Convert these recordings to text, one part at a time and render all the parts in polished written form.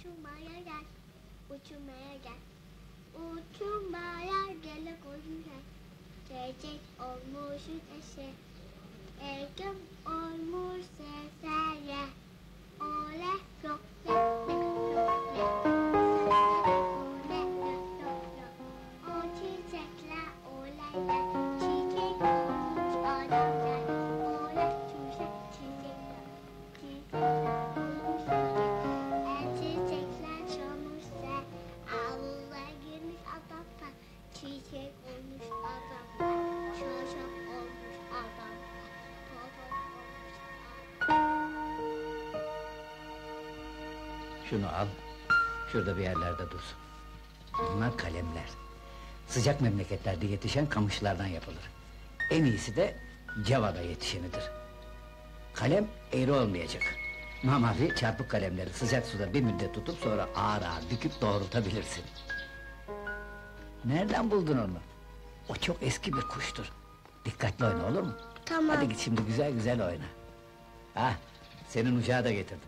uçurmaya gel, uçurmaya gel. Uçurmaya gel koyunca, çiçek olmuşsun eşe. Ekim olmuş sesere, ole yok yok yok yok. Ole yok yok yok. O çiçekler olaylar, çiçek olmuş adamlar. Ole çiçek çiçekler, çiçekler olmuş çiçek. Çiçekler solmuşsa, avluya girmiş adamlar. Çiçek olmuş adamlar, çocuk olmuş adamlar. Şunu al, şurada bir yerlerde dursun. Bunlar kalemler. Sıcak memleketlerde yetişen kamışlardan yapılır. En iyisi de Cava'da yetişenidir. Kalem eğri olmayacak. Mamavi çarpık kalemleri sıcak suda bir müddet tutup sonra ağır ağır büküp doğrultabilirsin. Nereden buldun onu? O çok eski bir kuştur. Dikkatli oyna, olur mu? Tamam. Hadi git şimdi güzel güzel oyna. Ah, senin uçağı da getirdim.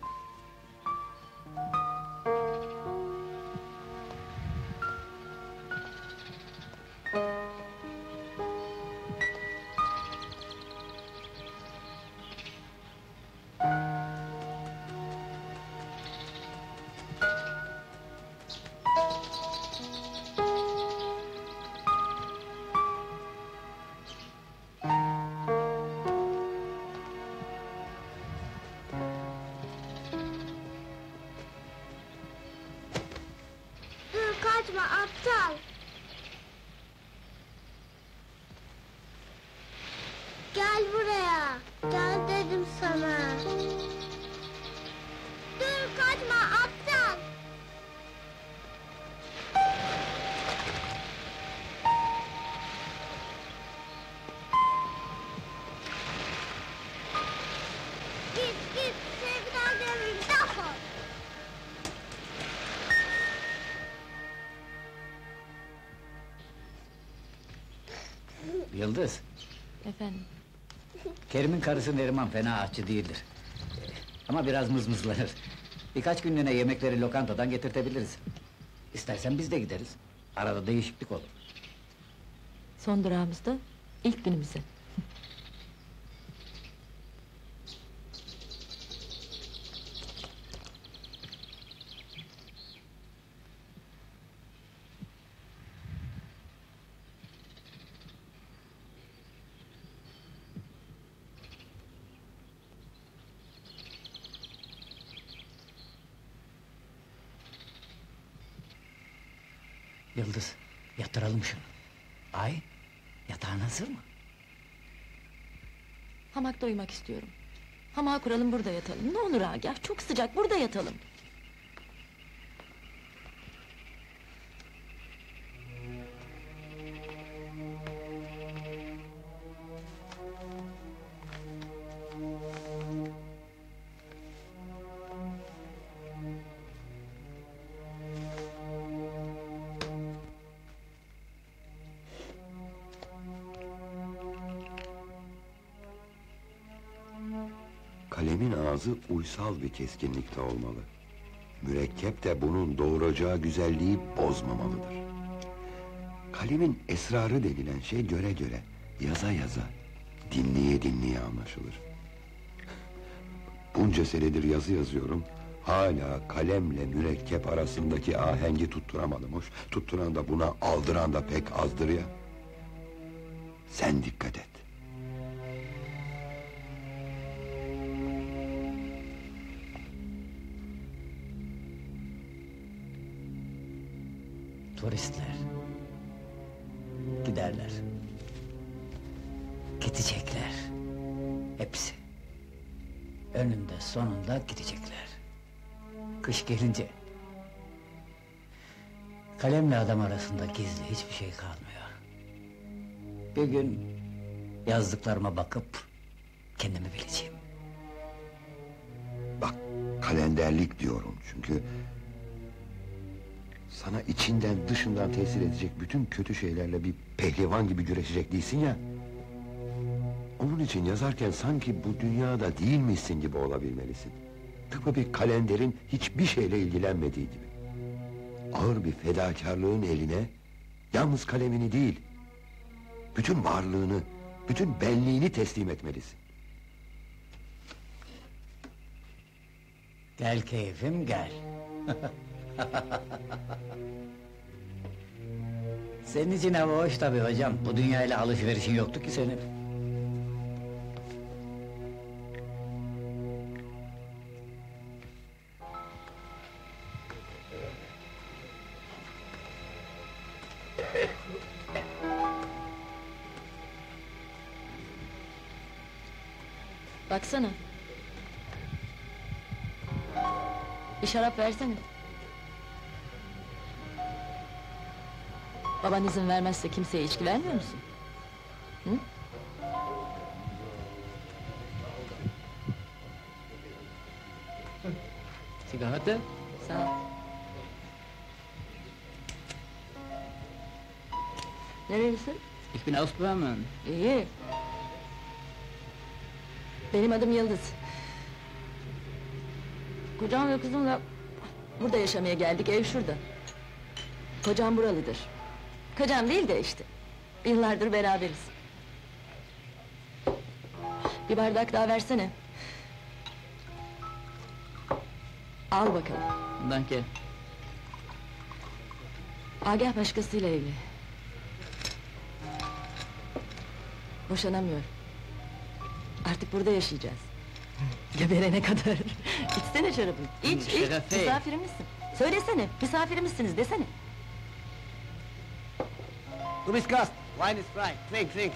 Dur kaçma aptal. Gel buraya. Gel dedim sana. Dur kaçma aptal. Git git sevgiler devrim defol. Yıldız, Efendim, Kerim'in karısı Neriman fena aşçı değildir. Ama biraz mızmızlanır. Birkaç günlüğüne yemekleri lokantadan getirtebiliriz. İstersen biz de gideriz. Arada değişiklik olur. son durağımızda ilk günümüzü. Yıldız, yatıralım şunu. Ay, yatağın hazır mı? Hamakta uyumak istiyorum. Hamağı kuralım, burada yatalım. Ne olur Agah, çok sıcak, burada yatalım. Kalemin ağzı uysal bir keskinlikte olmalı. Mürekkep de bunun doğuracağı güzelliği bozmamalıdır. Kalemin esrarı denilen şey göre göre, yaza yaza, dinleye dinleye anlaşılır. Bunca senedir yazı yazıyorum, hala kalemle mürekkep arasındaki ahengi tutturamadım hoş. Tutturan da buna, aldıran da pek azdır ya. Sen dikkat et. Turistler giderler, gidecekler. Hepsi önünde sonunda gidecekler. Kış gelince kalemle adam arasında gizli hiçbir şey kalmıyor. Bir gün yazdıklarıma bakıp kendimi bileceğim. Bak, kalenderlik diyorum çünkü sana içinden dışından tesir edecek bütün kötü şeylerle bir pehlivan gibi güreşecek değilsin ya. Onun için yazarken sanki bu dünyada değilmişsin gibi olabilmelisin. Tıpkı bir kalenderin hiçbir şeyle ilgilenmediği gibi. Ağır bir fedakarlığın eline yalnız kalemini değil, bütün varlığını, bütün benliğini teslim etmelisin. Gel keyfim gel. Senin için hava hoş tabii hocam. Bu dünyayla alışverişin yoktu ki senin. Baksana. Bir şarap versene. Baban izin vermezse kimseye içki vermiyor musun? Hı? Sigara. Sağ ol. Nerelisin? Ich bin aus Bremen. İyi. Benim adım Yıldız. Kocam ve kızımla burada yaşamaya geldik, ev şurada. Kocam buralıdır. Kocam değil de işte. Yıllardır beraberiz. Bir bardak daha versene. Al bakalım. Danke. Agah başkasıyla evli. Boşanamıyor. Artık burada yaşayacağız. Geberene kadar. İçsene şarabını. İç, iç. Şerefe. Misafirimizsin. Söylesene, misafirimizsiniz desene. Du bist Gast. Wine is frei. Trink, trink.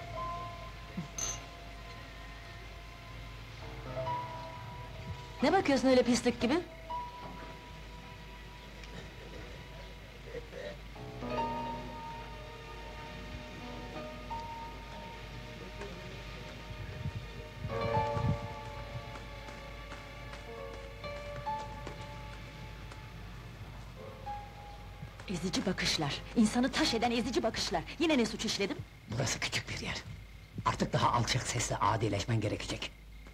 Ne bakıyorsun öyle pislik gibi? Ezici bakışlar, insanı taş eden ezici bakışlar. Yine ne suç işledim? Burası küçük bir yer. Artık daha alçak sesle adileşmen gerekecek.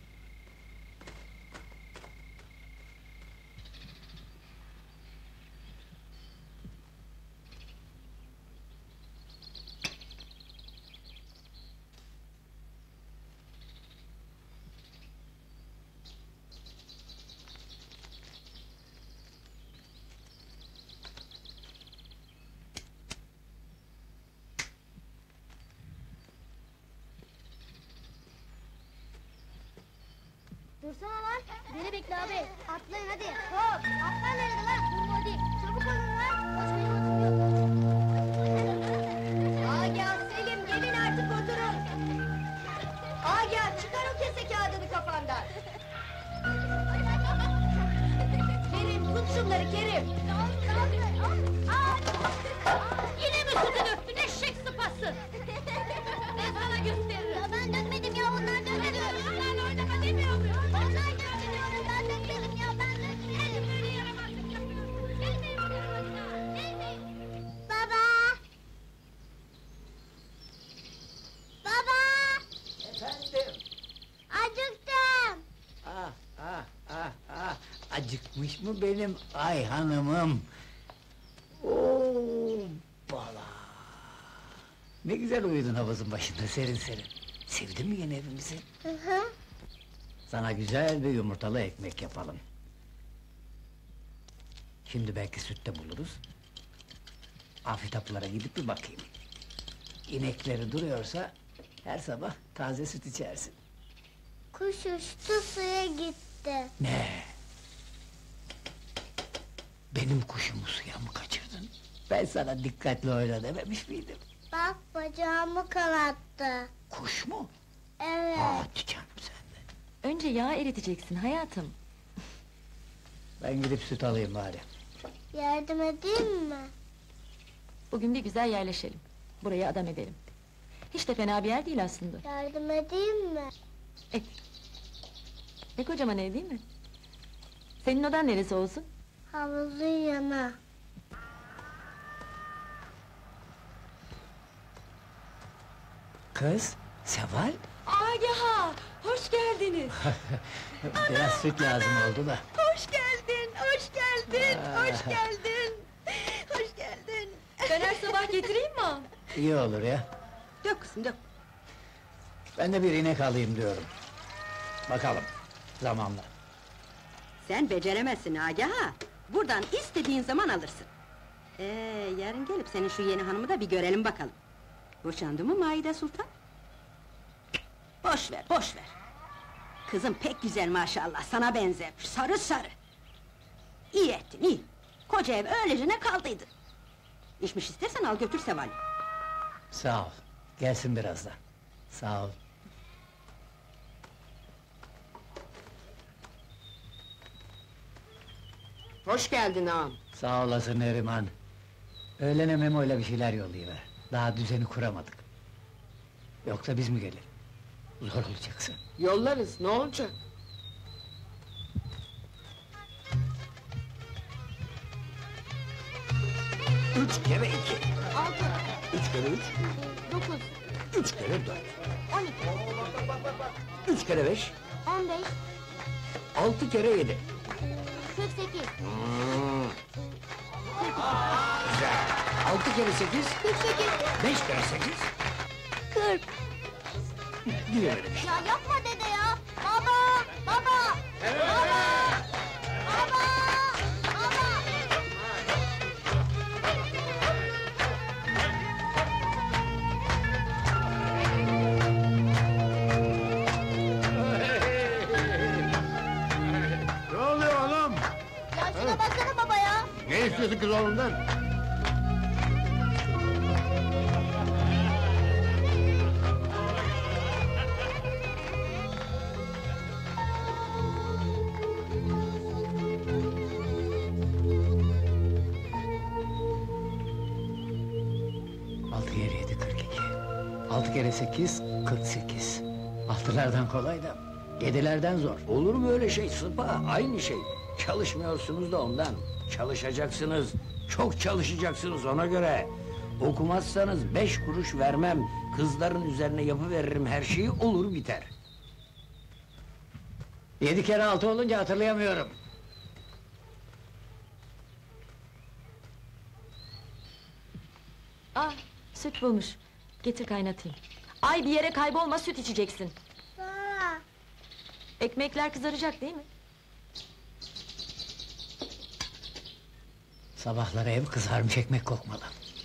Dursana lan. Beni bekle abi. Atlayın hadi. Hop. Atlar nerede lan? Durma hadi. Çabuk olun lan. Koşmayın Agah, Selim gelin artık oturun. Agah çıkar o kese kağıdını kafandan. Kerim tut şunları Kerim. Yine mi sütü döktün eşek sıpası? Ben sana gösteririm. Ya ben dökmedim ya onlar dökmedi. Onlarla oynama demiyor muyum? Onlar dökmedi diyorum ben dökmedim ya ben dökmedim. Gelin böyle yaramazlık yapıyorsun. Gelmeyin buraya başına. Gelmeyin. Baba. Baba. Efendim? Acıktım. Acıkmış mı benim ay hanımım? Oo, bala! Ne güzel uyudun havuzun başında, serin serin. Sevdin mi yeni evimizi? Hı hı. Sana güzel bir yumurtalı ekmek yapalım. Şimdi belki sütte buluruz. Afitaplara gidip bir bakayım. İnekleri duruyorsa her sabah taze süt içersin. Kuş uçtu suya gitti. Ne? Benim kuşumu suya mı kaçırdın? Ben sana dikkatli oyna dememiş miydim? Bak bacağımı kanattı. Kuş mu? Evet. Hadi canım sen de. Önce yağ eriteceksin hayatım. Ben gidip süt alayım bari. Yardım edeyim mi? Bugün bir güzel yerleşelim. Burayı adam edelim. Hiç de fena bir yer değil aslında. Yardım edeyim mi? Et. Ne kocaman ev değil mi? Senin odan neresi olsun? Havuzun yanı. Kız, Seval, Agah! Hoş geldiniz. Biraz süt lazım oldu da. Hoş geldin, hoş geldin, hoş geldin. Hoş geldin. Ben her sabah getireyim mi ağam? İyi olur ya. Dök kızım, dök. Ben de bir inek alayım diyorum. Bakalım, zamanla. Sen beceremezsin Agah. Buradan istediğin zaman alırsın. Yarın gelip senin şu yeni hanımı da bir görelim bakalım. Boşandı mı Maide Sultan? Boş ver, boş ver. Kızım pek güzel maşallah, sana benzemiş, sarı sarı. İyi ettin, iyi. Koca ev öylece ne kaldıydı. İşmiş istersen al götür Seval. Sağ ol, gelsin birazdan. Sağ ol. Hoş geldin ağam. Sağ olasın Neriman. Öğlene Memo'yla bir şeyler yollayıver. Daha düzeni kuramadık. Yoksa biz mi gelelim? Zor olacaksın. Yollarız, ne olacak? Üç kere iki. 6, Üç kere üç. 9, Üç kere dört. 12, Üç kere beş. 15, Altı kere yedi. 48, Güzel. Altı kere sekiz. 48, Beş kere sekiz. 40. Diyemedim. Ya yapma dede ya! Baba! Baba! Baba! Baba! Baba! Ne oluyor oğlum? Ya şuna baksana baba ya! Ne istiyorsun kız oğlundan? Altı kere yedi 42. Altı kere sekiz 48. Altılardan kolay da yedilerden zor. Olur mu öyle şey Sıpa? Aynı şey. Çalışmıyorsunuz da ondan. Çalışacaksınız. Çok çalışacaksınız ona göre. Okumazsanız 5 kuruş vermem. Kızların üzerine yapıveririm her şeyi, olur biter. 7 kere 6 olunca hatırlayamıyorum. Ah, süt bulmuş. Getir kaynatayım. Ay bir yere kaybolma, süt içeceksin. Baba! Ekmekler kızaracak değil mi? Sabahları ev kızarmış ekmek kokmalı.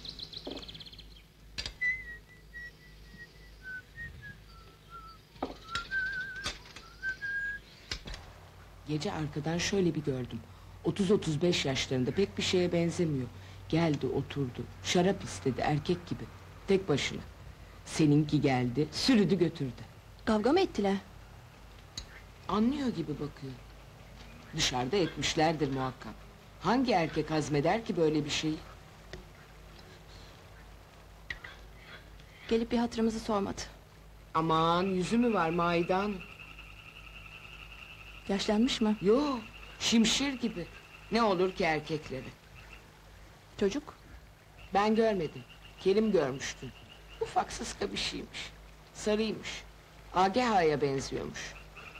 Gece arkadan şöyle bir gördüm. 30-35 yaşlarında, pek bir şeye benzemiyor. Geldi, oturdu, şarap istedi erkek gibi. Tek başına. Seninki geldi, sürüdü götürdü. Kavga mı ettiler? Anlıyor gibi bakıyor. Dışarıda etmişlerdir muhakkak. Hangi erkek hazmeder ki böyle bir şeyi? Gelip bir hatırımızı sormadı. Aman, yüzü mü var Maide Hanım? Yaşlanmış mı? Yo, şimşir gibi. Ne olur ki erkekleri? Çocuk? Ben görmedim. Kerim görmüştüm. Ufak sıska bir şeymiş. Sarıymış. Agaha'ya benziyormuş.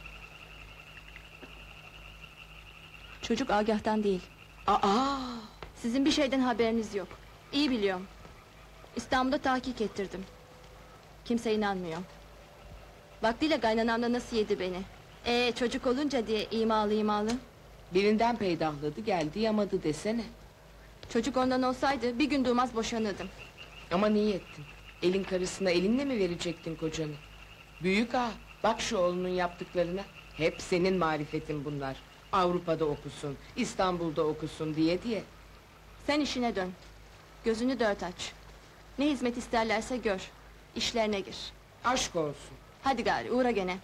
Çocuk Agah'tan değil. Aa! Sizin bir şeyden haberiniz yok. İyi biliyorum. İstanbul'da tahkik ettirdim. Kimse inanmıyor. Vaktiyle kaynanamla nasıl yedi beni. Çocuk olunca diye imalı imalı. Birinden peydahladı, geldi yamadı desene. Çocuk ondan olsaydı bir gün durmaz boşanırdım. Aman iyi ettin. Elin karısına elinle mi verecektin kocanı? Büyük ağa, bak şu oğlunun yaptıklarına. Hep senin marifetin bunlar. Avrupa'da okusun, İstanbul'da okusun diye. Sen işine dön. Gözünü dört aç. Ne hizmet isterlerse gör. İşlerine gir. Aşk olsun. Hadi gari uğra gene.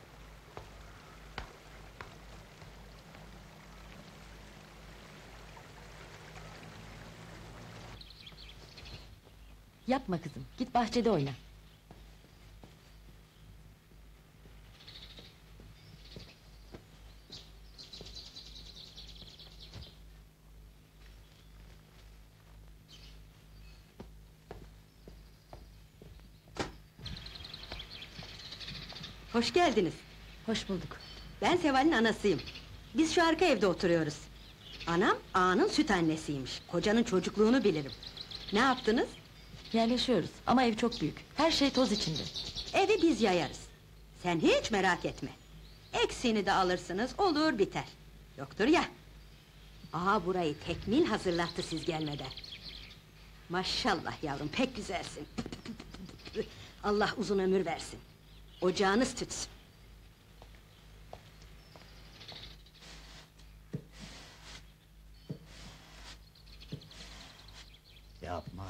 Yapma kızım, git bahçede oyna. Hoş geldiniz. Hoş bulduk. Ben Seval'in anasıyım. Biz şu arka evde oturuyoruz. Anam ağanın süt annesiymiş. Kocanın çocukluğunu bilirim. Ne yaptınız? Yerleşiyoruz ama ev çok büyük. Her şey toz içinde. Evi biz yayarız. Sen hiç merak etme. Eksiğini de alırsınız, olur biter. Yoktur ya. Ağa burayı tekmil hazırlattı siz gelmeden. Maşallah yavrum, pek güzelsin. Allah uzun ömür versin. Ocağınız tütsün. Yapma.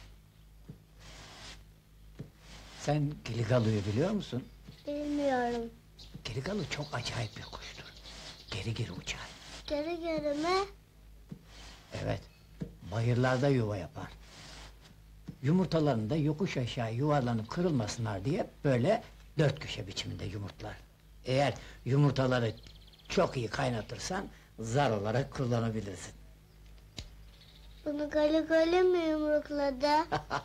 Sen Geligalı'yı biliyor musun? Bilmiyorum. Geligalı çok acayip bir kuştur. Geri geri uçar. Geri geri mi? Evet, bayırlarda yuva yapar. Yumurtalarını da yokuş aşağı yuvarlanıp kırılmasınlar diye böyle dört köşe biçiminde yumurtlar. Eğer yumurtaları çok iyi kaynatırsan zar olarak kullanabilirsin. Bunu Gali mi yumrukladı?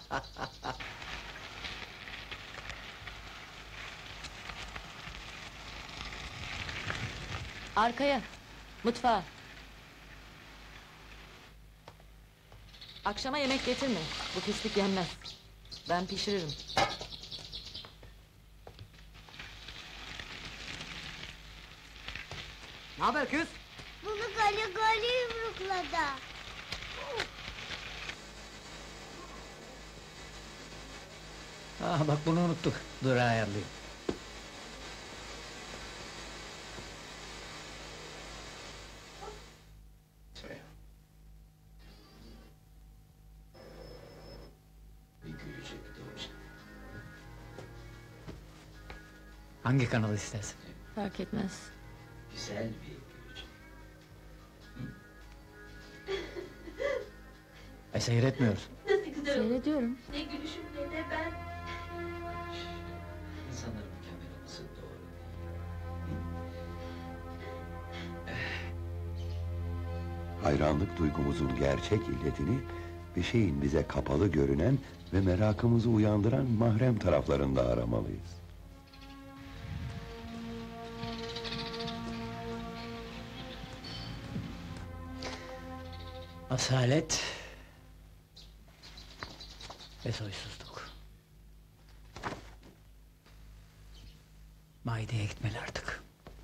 Arkaya, mutfağa. Akşama yemek getirme, bu pislik yenmez. Ben pişiririm. Ne haber kız? Bunu Gali yumrukladı. Bak bunu unuttuk, dur ayarlayayım. Hangi kanalı istersin? Fark etmez. Güzel bir gülücük. Seyretmiyorsun. Seyrediyorum. İnsanların mükemmel olması doğru. Hayranlık duygumuzun gerçek illetini bir şeyin bize kapalı görünen ve merakımızı uyandıran mahrem taraflarında aramalıyız. Asalet ve soysuzluk. Maide'ye gitmeli artık.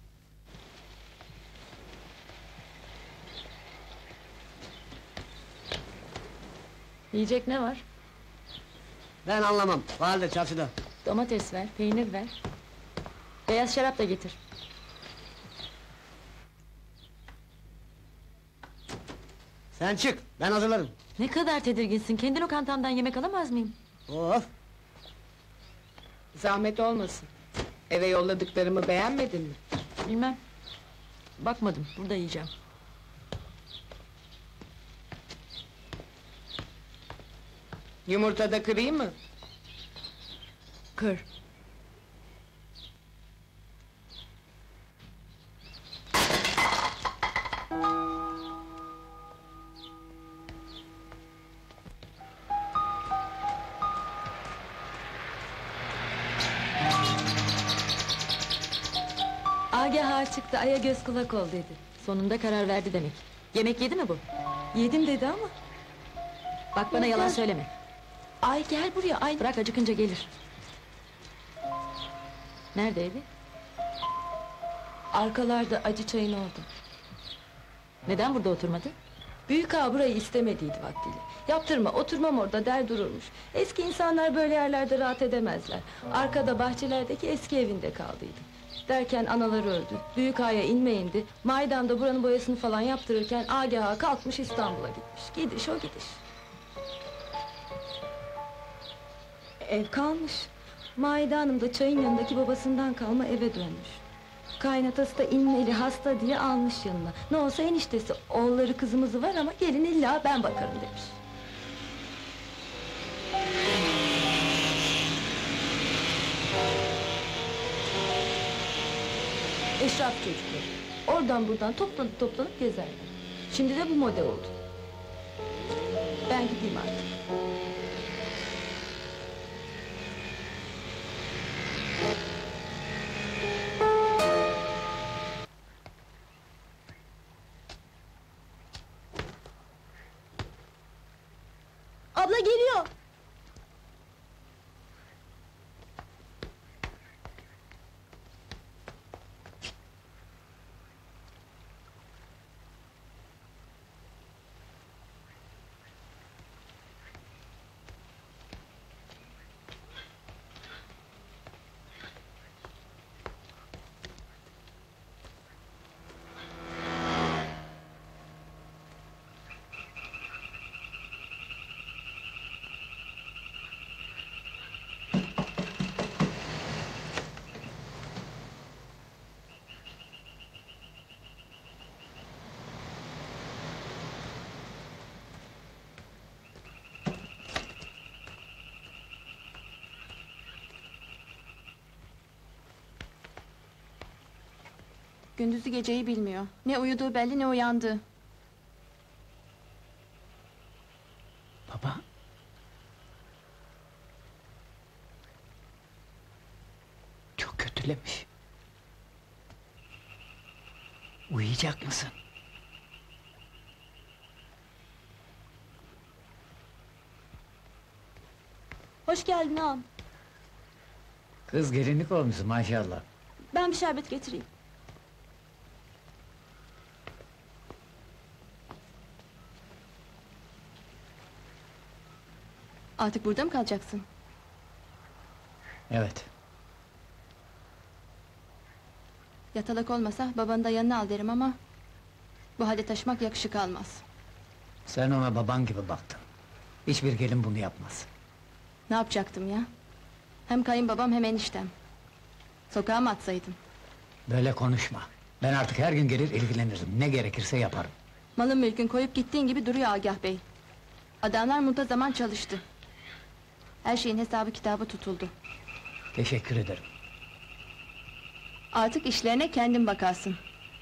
Yiyecek ne var? Ben anlamam. Valide çarşıda. Domates ver, peynir ver. Beyaz şarap da getir. Sen çık. Ben hazırlarım. Ne kadar tedirginsin, kendi lokantamdan yemek alamaz mıyım? Of. Zahmet olmasın. Eve yolladıklarımı beğenmedin mi? Bilmem. Bakmadım, burada yiyeceğim. Yumurta da kırayım mı? Kır. Agah çıktı, aya göz kulak ol dedi. Sonunda karar verdi demek. Yemek yedi mi bu? Yedim dedi ama. Bak bana yalan söyleme. Ay gel buraya, ay bırak acıkınca gelir. Neredeydi? Arkalarda acı çayın orada. Neden burada oturmadı? Büyük ağa burayı istemediydi vaktiyle. Yaptırma, oturmam orada der dururmuş. Eski insanlar böyle yerlerde rahat edemezler. Arkada bahçelerdeki eski evinde kaldıydı. Derken anaları öldü. Büyük ağaya inmeyindi. Maydan da buranın boyasını falan yaptırırken Agah kalkmış İstanbul'a gitmiş. Gidiş o gidiş. Ev kalmış. Maide Hanım da çayın yanındaki babasından kalma eve dönmüş. Kaynatası da inmeli hasta diye almış yanına. Ne olsa eniştesi, oğulları kızımızı var ama gelin illa ben bakarım demiş. Eşraf çocukları. Oradan buradan toplanıp gezerler. Şimdi de bu model oldu. Ben gideyim artık. Abla geliyor! Gündüzü geceyi bilmiyor. Ne uyuduğu belli ne uyandığı. Baba. Çok kötülemiş. Uyuyacak mısın? Hoş geldin ağam. Kız gelinlik olmuşsun maşallah. Ben bir şerbet getireyim. Artık burada mı kalacaksın? Evet. Yatalak olmasa babanı da yanına al derim ama... ...bu halde taşımak yakışık almaz. Sen ona baban gibi baktın. Hiçbir gelin bunu yapmaz. Ne yapacaktım ya? Hem kayınbabam hem eniştem. Sokağa mı atsaydım? Böyle konuşma. Ben artık her gün gelir ilgilenirim. Ne gerekirse yaparım. Malın mülkün koyup gittiğin gibi duruyor Agah Bey. Adamlar muntazaman çalıştı. Her şeyin hesabı kitabı tutuldu. Teşekkür ederim. Artık işlerine kendin bakarsın.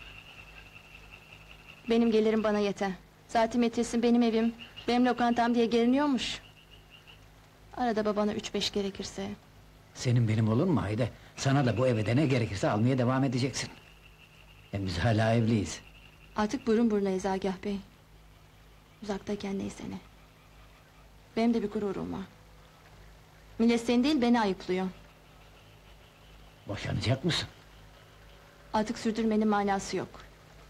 Benim gelirim bana yeter. Saatim yetirsin benim evim, benim lokantam diye geriniyormuş. Arada babana 3-5 gerekirse. Senin benim olur mu Hayde? Sana da bu evde ne gerekirse almaya devam edeceksin. Hem biz hala evliyiz. Artık burun burnayız Agah Bey. Uzaktayken neyse ne. Benim de bir gururum var. Millet seni değil beni ayıplıyor. Boşanacak mısın? Artık sürdürmenin manası yok.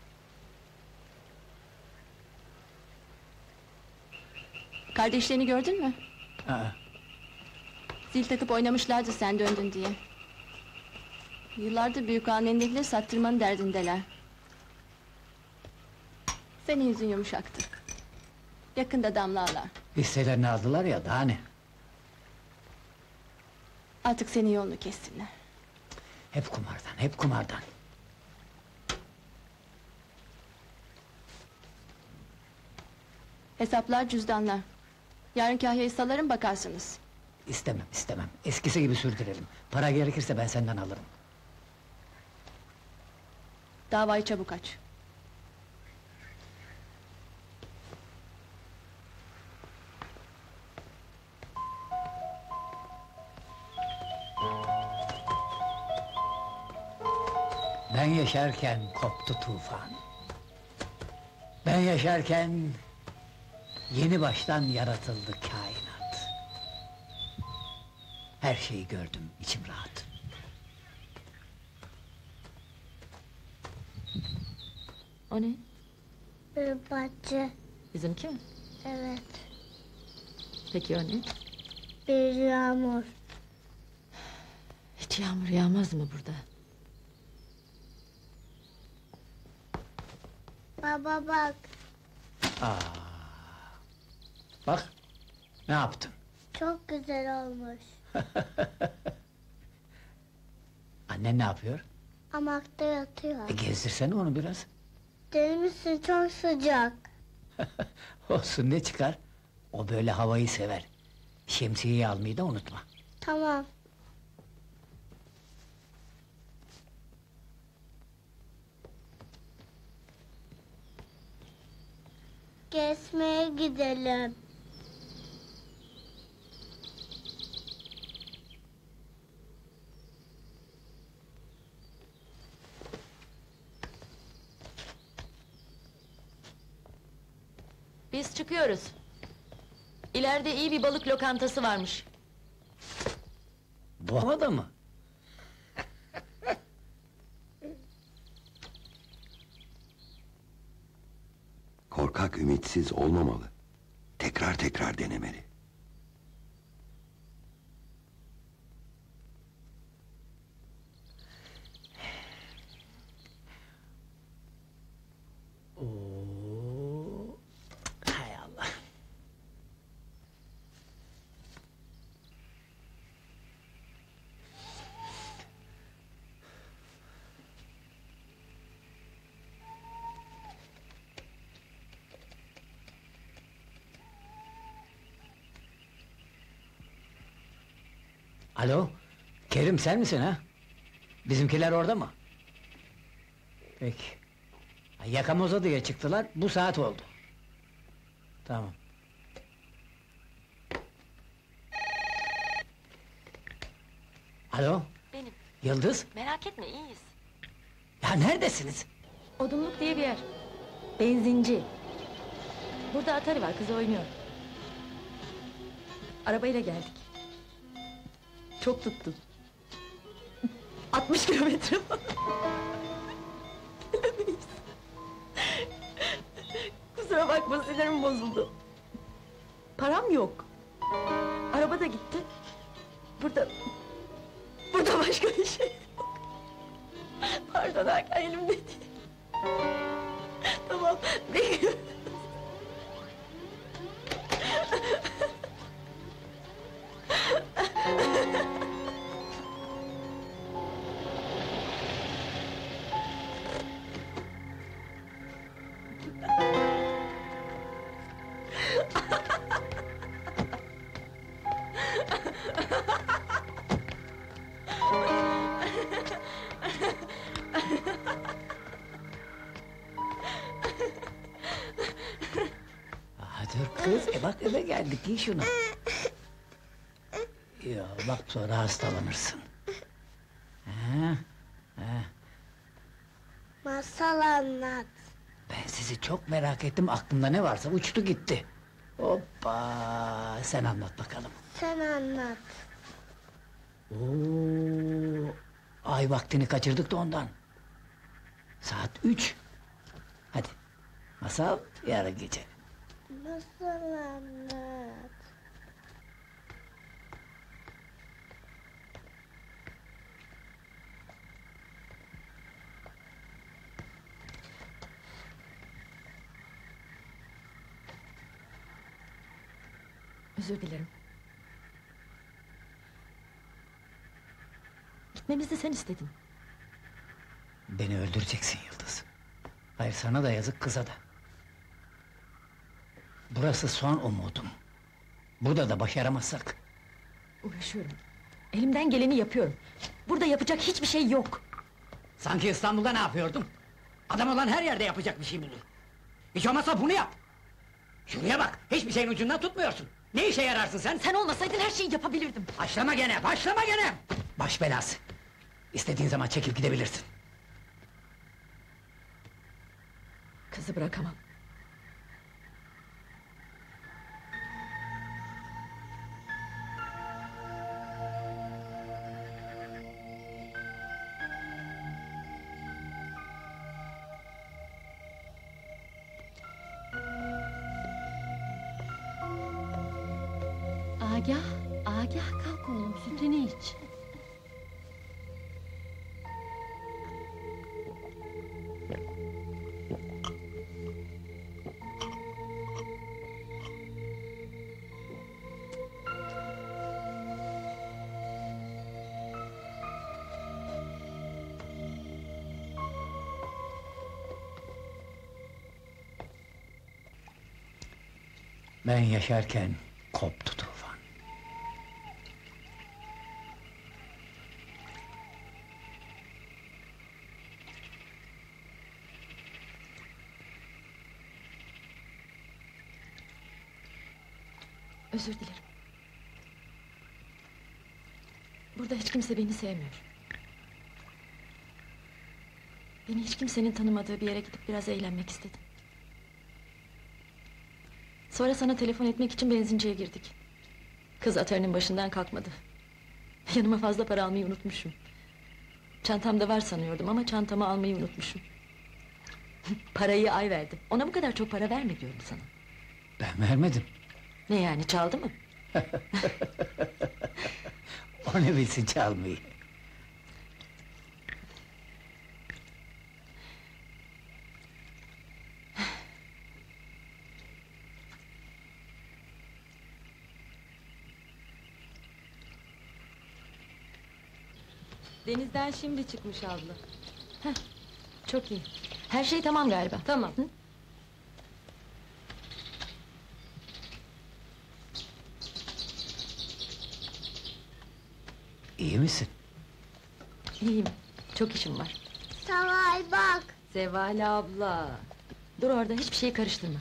Kardeşlerini gördün mü? Aa, Zil takıp oynamışlardı sen döndün diye. Yıllardır büyük annendekileri sattırmanın derdindeler. Senin yüzün yumuşaktı. Yakında damlarlar. hisselerini aldılar ya, daha ne? Artık senin yolunu kessinler. Hep kumardan, hep kumardan. Hesaplar cüzdanlar. Yarın kahyayı salarım bakarsınız. İstemem, istemem. Eskisi gibi sürdürelim. Para gerekirse ben senden alırım. Davayı çabuk aç. Ben yaşarken koptu tufan. Ben yaşarken yeni baştan yaratıldı kainat. Her şeyi gördüm, içim rahat. O ne? Bir bahçe. Bizimki mi? Evet. Peki o ne? Bir yağmur. Hiç yağmur yağmaz mı burada? Baba bak. Bak, ne yaptın? Çok güzel olmuş. Annen ne yapıyor? Hamakta yatıyor. Gezdirsene onu biraz. Deli misin? Çok sıcak. Olsun, ne çıkar? O böyle havayı sever. Şemsiyeyi almayı da unutma. Tamam. Gezmeye gidelim. Biz çıkıyoruz. İleride iyi bir balık lokantası varmış. Bu havada mı? Korkak ümitsiz olmamalı. Tekrar tekrar denemeli. Oo, hay Allah. Alo, Kerim sen misin ha? Bizimkiler orada mı? Peki. Yakamoz Adaya çıktılar, bu saat oldu. Tamam. Alo, Benim. Yıldız? Merak etme, iyiyiz. Ya neredesiniz? Odunluk diye bir yer. Benzinci. Burada Atari var, kız oynuyor. Arabayla geldik. Çok tuttu. 60 kilometre falan. Gelemeyiz. Kusura bakma, sinirim bozuldu. Param yok. Araba da gitti. Burada başka bir şey yok. Pardon Hakan, elimde değil. Tamam, bekliyorum. Dur kız, bak eve geldik, giy şunu. Ya bak sonra hastalanırsın. Ha, ha. Masal anlat. Ben sizi çok merak ettim, aklımda ne varsa uçtu gitti. Hoppa, sen anlat bakalım. Sen anlat. Oo, ay vaktini kaçırdık da ondan. Saat 3. Hadi, masal yarın gece. Masal anlat. Özür dilerim. Gitmemizi sen istedin. Beni öldüreceksin Yıldız. Hayır, sana da yazık, kıza da. Burası son umudum. Burada da başaramazsak. Uğraşıyorum. Elimden geleni yapıyorum. Burada yapacak hiçbir şey yok. Sanki İstanbul'da ne yapıyordum? Adam olan her yerde yapacak bir şey bulur. Hiç olmazsa bunu yap. Şuraya bak, hiçbir şeyin ucundan tutmuyorsun. Ne işe yararsın sen? Sen olmasaydın her şeyi yapabilirdim. Başlama gene, başlama gene! Baş belası. İstediğin zaman çekip gidebilirsin. Kızı bırakamam. Agah, Agah kalk oğlum, sütünü iç. Ben yaşarken koptu tufan. Özür dilerim. Burada hiç kimse beni sevmiyor. Beni hiç kimsenin tanımadığı bir yere gidip biraz eğlenmek istedim. Sonra sana telefon etmek için benzinciye girdik. Kız atarının başından kalkmadı. Yanıma fazla para almayı unutmuşum. Çantamda var sanıyordum ama çantamı almayı unutmuşum. Parayı ay verdim. Ona bu kadar çok para verme diyorum sana. Ben vermedim. Ne yani, çaldı mı? O ne bilsin çalmayı. Denizden şimdi çıkmış abla. Heh, çok iyi. Her şey tamam galiba. Tamam. Hı? İyi misin? İyiyim. Çok işim var. Seval bak. Seval abla. Dur orada, hiçbir şeye karıştırma.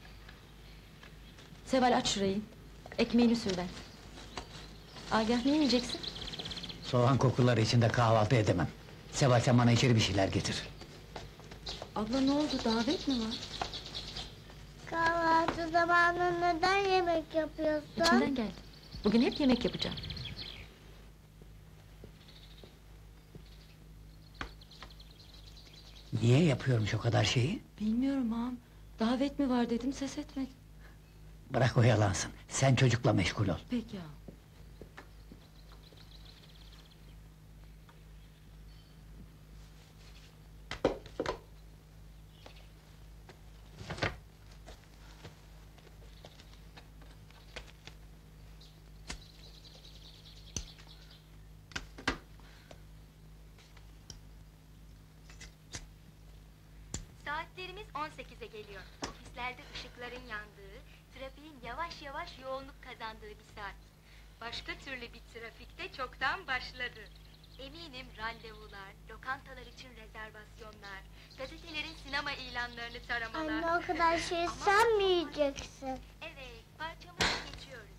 Seval aç şurayı. Ekmeğini sür ver. Agah, ne yiyeceksin? Soğan kokuları içinde kahvaltı edemem. Seval, sen bana içeri bir şeyler getir. Abla ne oldu, davet mi var? Kahvaltı zamanı neden yemek yapıyorsun? İçimden geldi. Bugün hep yemek yapacağım. Niye yapıyormuş o kadar şeyi? Bilmiyorum ağam. Davet mi var dedim, ses etmedi. Bırak oyalansın. Sen çocukla meşgul ol. Peki ağam. Saatlerimiz 18'e geliyor. Ofislerde ışıkların yandığı, trafiğin yavaş yavaş yoğunluk kazandığı bir saat. Başka türlü bir trafikte çoktan başladı. Eminim randevular, lokantalar için rezervasyonlar, gazetelerin sinema ilanlarını taramalar. Anne, o kadar şeyi sen mi yiyeceksin? Evet, parçamıza geçiyoruz.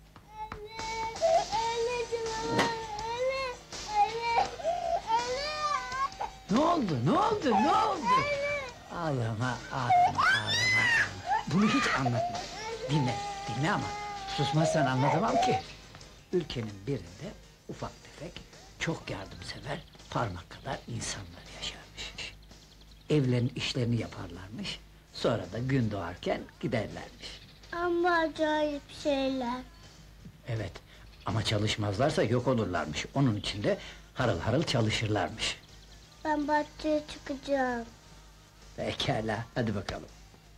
Ne oldu, ne oldu, ne oldu? Ağlama, ağlama, ağlama. Bunu hiç anlatma. Dinle, dinle ama susmazsan anlatamam ki. Ülkenin birinde ufak tefek, çok yardımsever, parmak kadar insanlar yaşarmış. Evlerin işlerini yaparlarmış, sonra da gün doğarken giderlermiş. Ama acayip şeyler. Evet, ama çalışmazlarsa yok olurlarmış. Onun için de harıl harıl çalışırlarmış. Ben bahçeye çıkacağım. Pekala, hadi bakalım.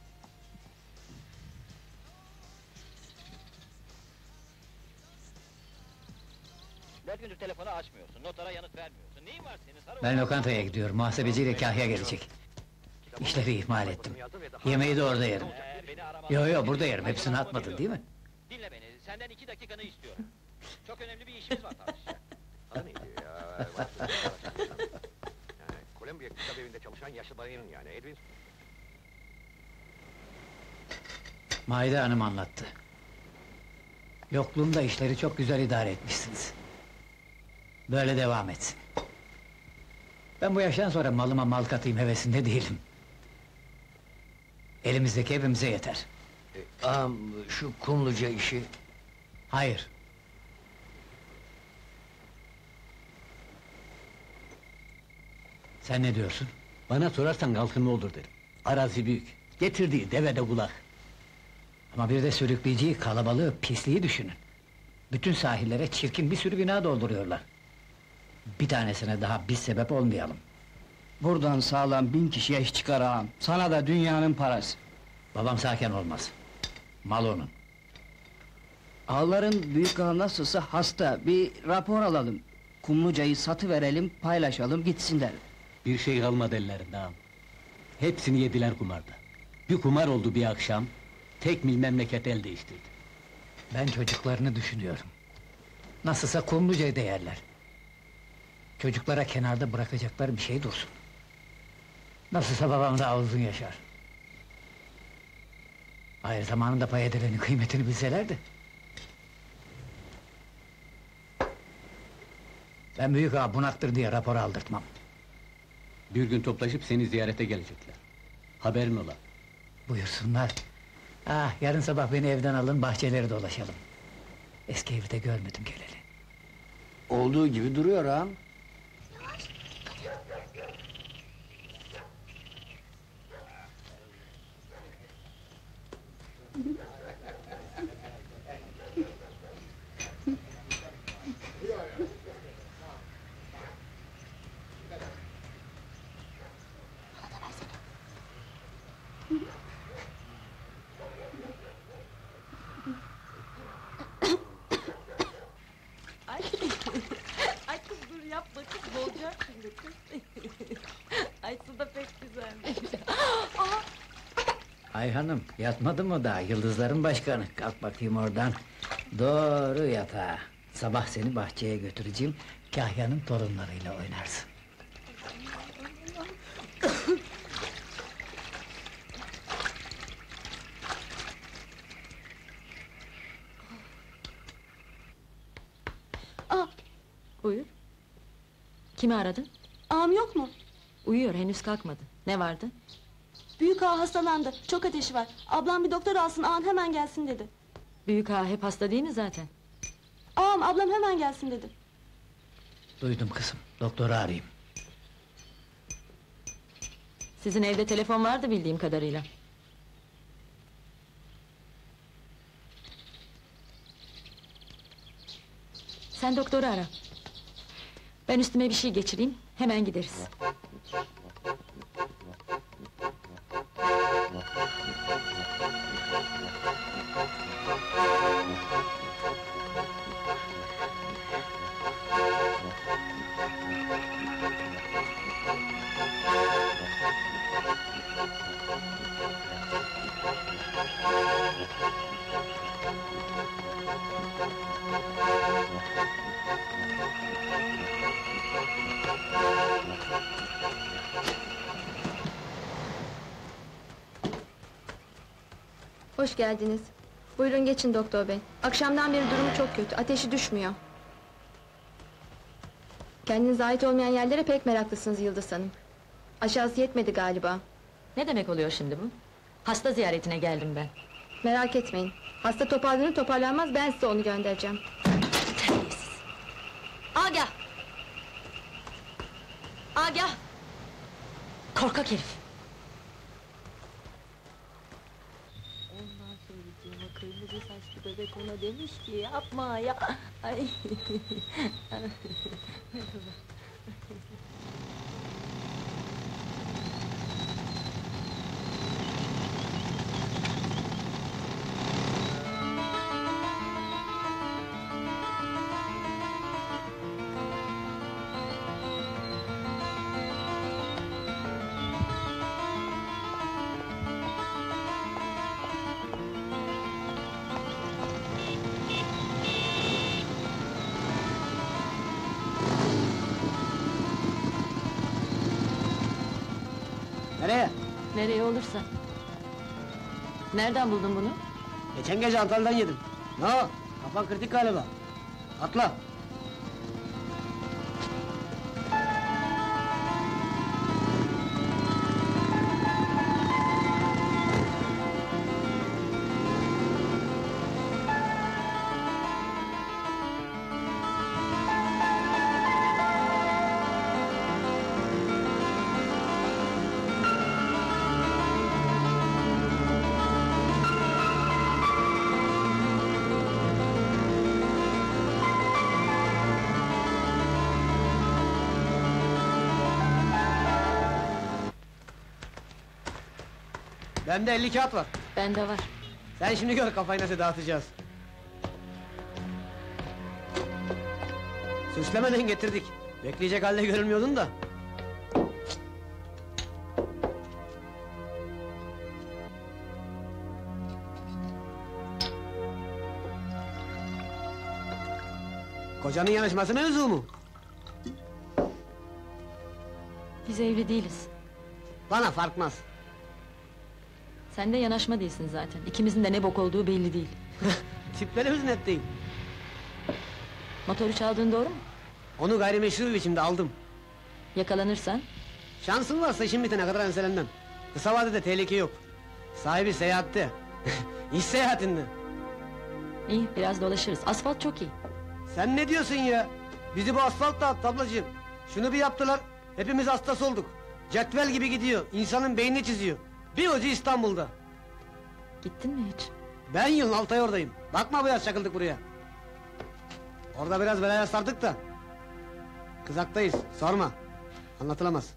Dört gündür telefonu açmıyorsun, notlara yanıt vermiyorsun. Neyin var senin sarı? Ben lokantaya gidiyorum, muhasebeciyle Kahya gelecek. İşleri ihmal ettim. Yemeği de orada yerim. Yo, burada yerim, hepsini atmadın değil mi? Dinle beni, senden 2 dakikanı istiyorum. Çok önemli bir işimiz var tartışacak. Adı neydi ya? Kolombiya kitap evinde çalışan yaşlı bayanın yani, Edwin. Maide Hanım anlattı. Yokluğumda işleri çok güzel idare etmişsiniz. Böyle devam etsin. Ben bu yaştan sonra malıma mal katayım hevesinde değilim. Elimizdeki hepimize yeter. Ağam, şu Kumluca işi... Hayır. Sen ne diyorsun? Bana sorarsan kalkınma olur derim. Arazi büyük. Getirdiği deve de kulak. Ama bir de sürükleyiciyi, kalabalığı, pisliği düşünün. Bütün sahillere çirkin bir sürü bina dolduruyorlar. Bir tanesine daha biz sebep olmayalım. Buradan sağlam 1000 kişiye iş çıkar ağam. Sana da dünyanın parası. Babam sakin olmaz. Mal onun. Ağaların büyük ağa nasılsa hasta. Bir rapor alalım. Kumlucayı satıverelim, paylaşalım, gitsinler. Bir şey kalmadı ellerinde ağam. Hepsini yediler kumarda. Bir kumar oldu bir akşam. Tek mil memleket el değiştirdi. Ben çocuklarını düşünüyorum. Nasılsa Kumluca'yı da yerler. Çocuklara kenarda bırakacakları bir şey dursun. Nasılsa babam daha uzun yaşar. Hayır, zamanında pay edilenin kıymetini bilselerdi. Ben büyük ağa bunaktır diye rapor aldırtmam. Bir gün toplaşıp seni ziyarete gelecekler. Haberin ola. Buyursunlar. Ah, yarın sabah beni evden alın, bahçeleri dolaşalım. Eski evi de görmedim geleli. Olduğu gibi duruyor ağam. Ay kız dur yapma kız, boğulacak şimdi kız. Ay su da pek güzelmiş. Ayhan'ım, yatmadın mı daha? Yıldızların başkanı, kalk bakayım oradan. Doğru yatağa. Sabah seni bahçeye götüreceğim, Kahya'nın torunlarıyla oynarsın. Buyur. Kimi aradın? Ağam yok mu? Uyuyor, henüz kalkmadı. Ne vardı? Büyük ağa hastalandı, çok ateşi var. Ablam bir doktor alsın, ağam hemen gelsin dedi. Büyük ağa hep hasta değil mi zaten? Ağam, ablam hemen gelsin dedi. Duydum kızım, doktoru arayayım. Sizin evde telefon vardı bildiğim kadarıyla. Sen doktoru ara. Ben üstüme bir şey geçireyim, hemen gideriz. Hoş geldiniz. Buyurun geçin doktor bey. Akşamdan beri durumu çok kötü, ateşi düşmüyor. Kendinize ait olmayan yerlere pek meraklısınız Yıldız Hanım. Aşağısı yetmedi galiba. Ne demek oluyor şimdi bu? Hasta ziyaretine geldim ben. Merak etmeyin. Hasta toparlanır toparlanmaz ben size onu göndereceğim. Terbiyesiz! Agah! Agah! Korkak herif! Ondan söyleyeceğim, o kırmızı saçlı bebek ona demiş ki yapma ya! Ay! Nereye? Nereye olursa. Nereden buldun bunu? Geçen gece Antalya'dan yedim. Ne o? Kafan kritik galiba. Atla. Bende 50 kağıt var. Bende var. Sen şimdi gör kafayı nasıl dağıtacağız. Süslemeden getirdik. Bekleyecek halde görünmüyordun da. Kocanın yanaşması mevzu mu? Biz evli değiliz. Bana farkmaz. Sen de yanaşma değilsin zaten. İkimizin de ne bok olduğu belli değil. Tiplerimiz net değil. Motoru çaldığın doğru mu? Onu gayrimeşru bir biçimde aldım. Yakalanırsan? Şansın varsa işin bitene kadar enselemden. Kısa vadede tehlike yok. Sahibi seyahatte. İş seyahatinde. İyi, biraz dolaşırız. Asfalt çok iyi. Sen ne diyorsun ya? Bizi bu asfalt dağıttı ablacığım. Şunu bir yaptılar, hepimiz hastası olduk. Cetvel gibi gidiyor, insanın beynini çiziyor. Bir ucu İstanbul'da. Gittin mi hiç? Ben yılın 6 ay oradayım. Bakma bu yaz çakıldık buraya. Orada biraz belaya sardık da. Kızaktayız, sorma. Anlatılamaz.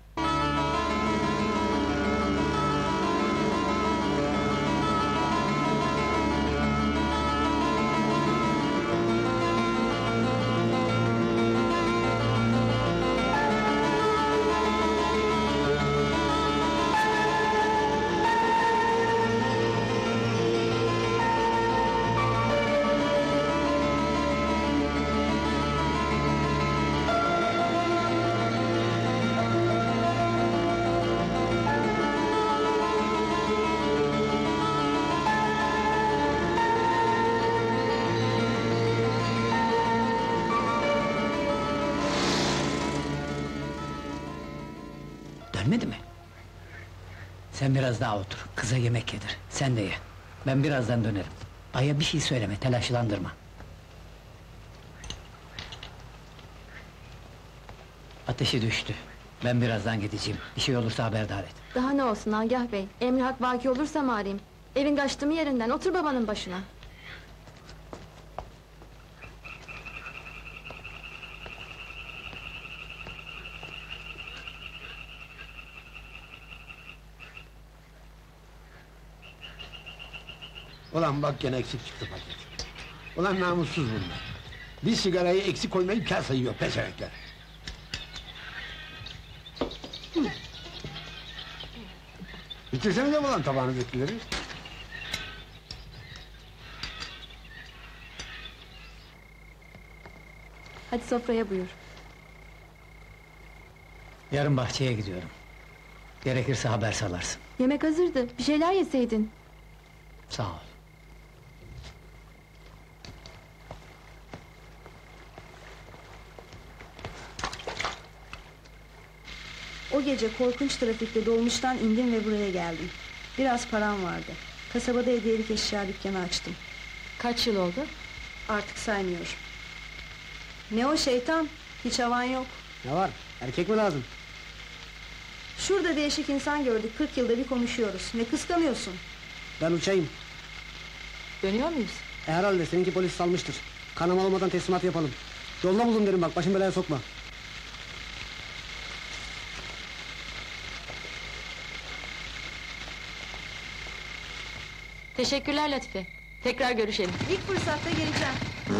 Dönmedi mi? Sen biraz daha otur, kıza yemek yedir. Sen de ye. Ben birazdan dönerim. Ay'a bir şey söyleme, telaşlandırma. Ateşi düştü. Ben birazdan gideceğim. Bir şey olursa haberdar et. Daha ne olsun Agah Bey? Emri hak vaki olursa mı arayayım? Evin kaçtı mı yerinden? Otur babanın başına. Ulan bak gene eksik çıktı paket. Ulan namussuz bunlar. Bir sigarayı eksik koymayı kâr sayıyor pezevenkler. Bitirsenize ulan tabağınızdakileri. Hadi sofraya buyur. Yarın bahçeye gidiyorum. Gerekirse haber salarsın. Yemek hazırdı. Bir şeyler yeseydin. Sağ ol. O gece korkunç trafikte dolmuştan indim ve buraya geldim. Biraz param vardı. Kasabada hediyelik eşya dükkanı açtım. Kaç yıl oldu? Artık saymıyorum. Ne o şeytan? Hiç havan yok. Ne var? Erkek mi lazım? Şurada değişik insan gördük. 40 yılda bir konuşuyoruz. Ne kıskanıyorsun? Ben uçayım. Dönüyor muyuz? Herhalde seninki polis salmıştır. Kanama olmadan teslimat yapalım. Yolda buldum derim bak, başım belaya sokma. Teşekkürler Latife. Tekrar görüşelim. İlk fırsatta geleceğim.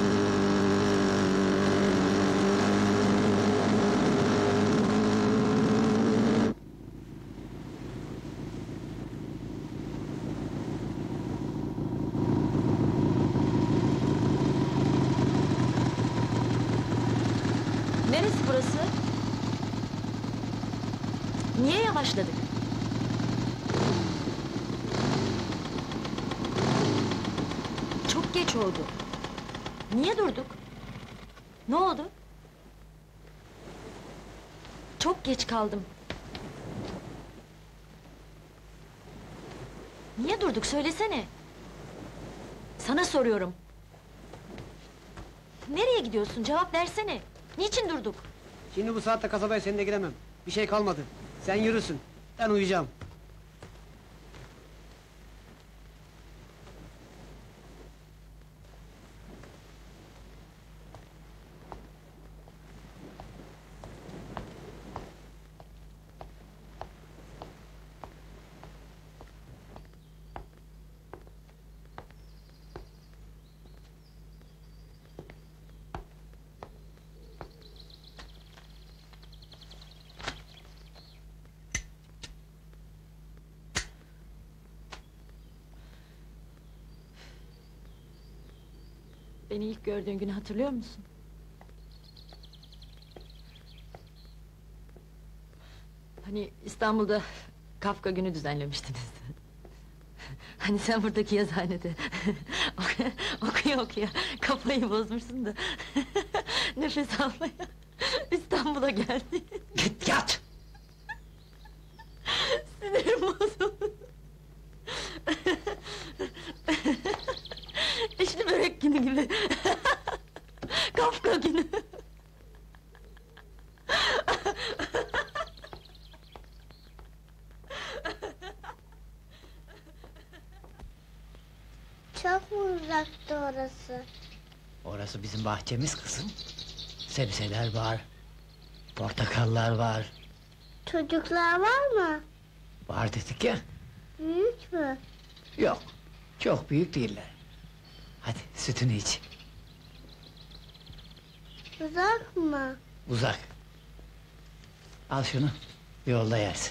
Neresi burası? Niye yavaşladık? Çok geç oldu. Niye durduk? Ne oldu? Çok geç kaldım. Niye durduk söylesene. Sana soruyorum. Nereye gidiyorsun cevap versene. Niçin durduk? Şimdi bu saatte kasabaya seninle giremem. Bir şey kalmadı. Sen yürürsün. Ben uyuyacağım. Beni ilk gördüğün günü hatırlıyor musun? Hani İstanbul'da Kafka günü düzenlemiştiniz. Hani sen buradaki yazıhanede okuya okuya kafayı bozmuşsun da nefes almaya İstanbul'a geldin. Git yat! Sinirim bozuldu. Titanic günü gibi. Kafka günü. Çok mu uzaktı orası? Orası bizim bahçemiz kızım. Sebzeler var. Portakallar var. Çocuklar var mı? Var dedik ya. Büyük mü? Yok. Çok büyük değiller. Hadi sütünü iç. Uzak mı? Uzak. Al şunu. Yolda yersin.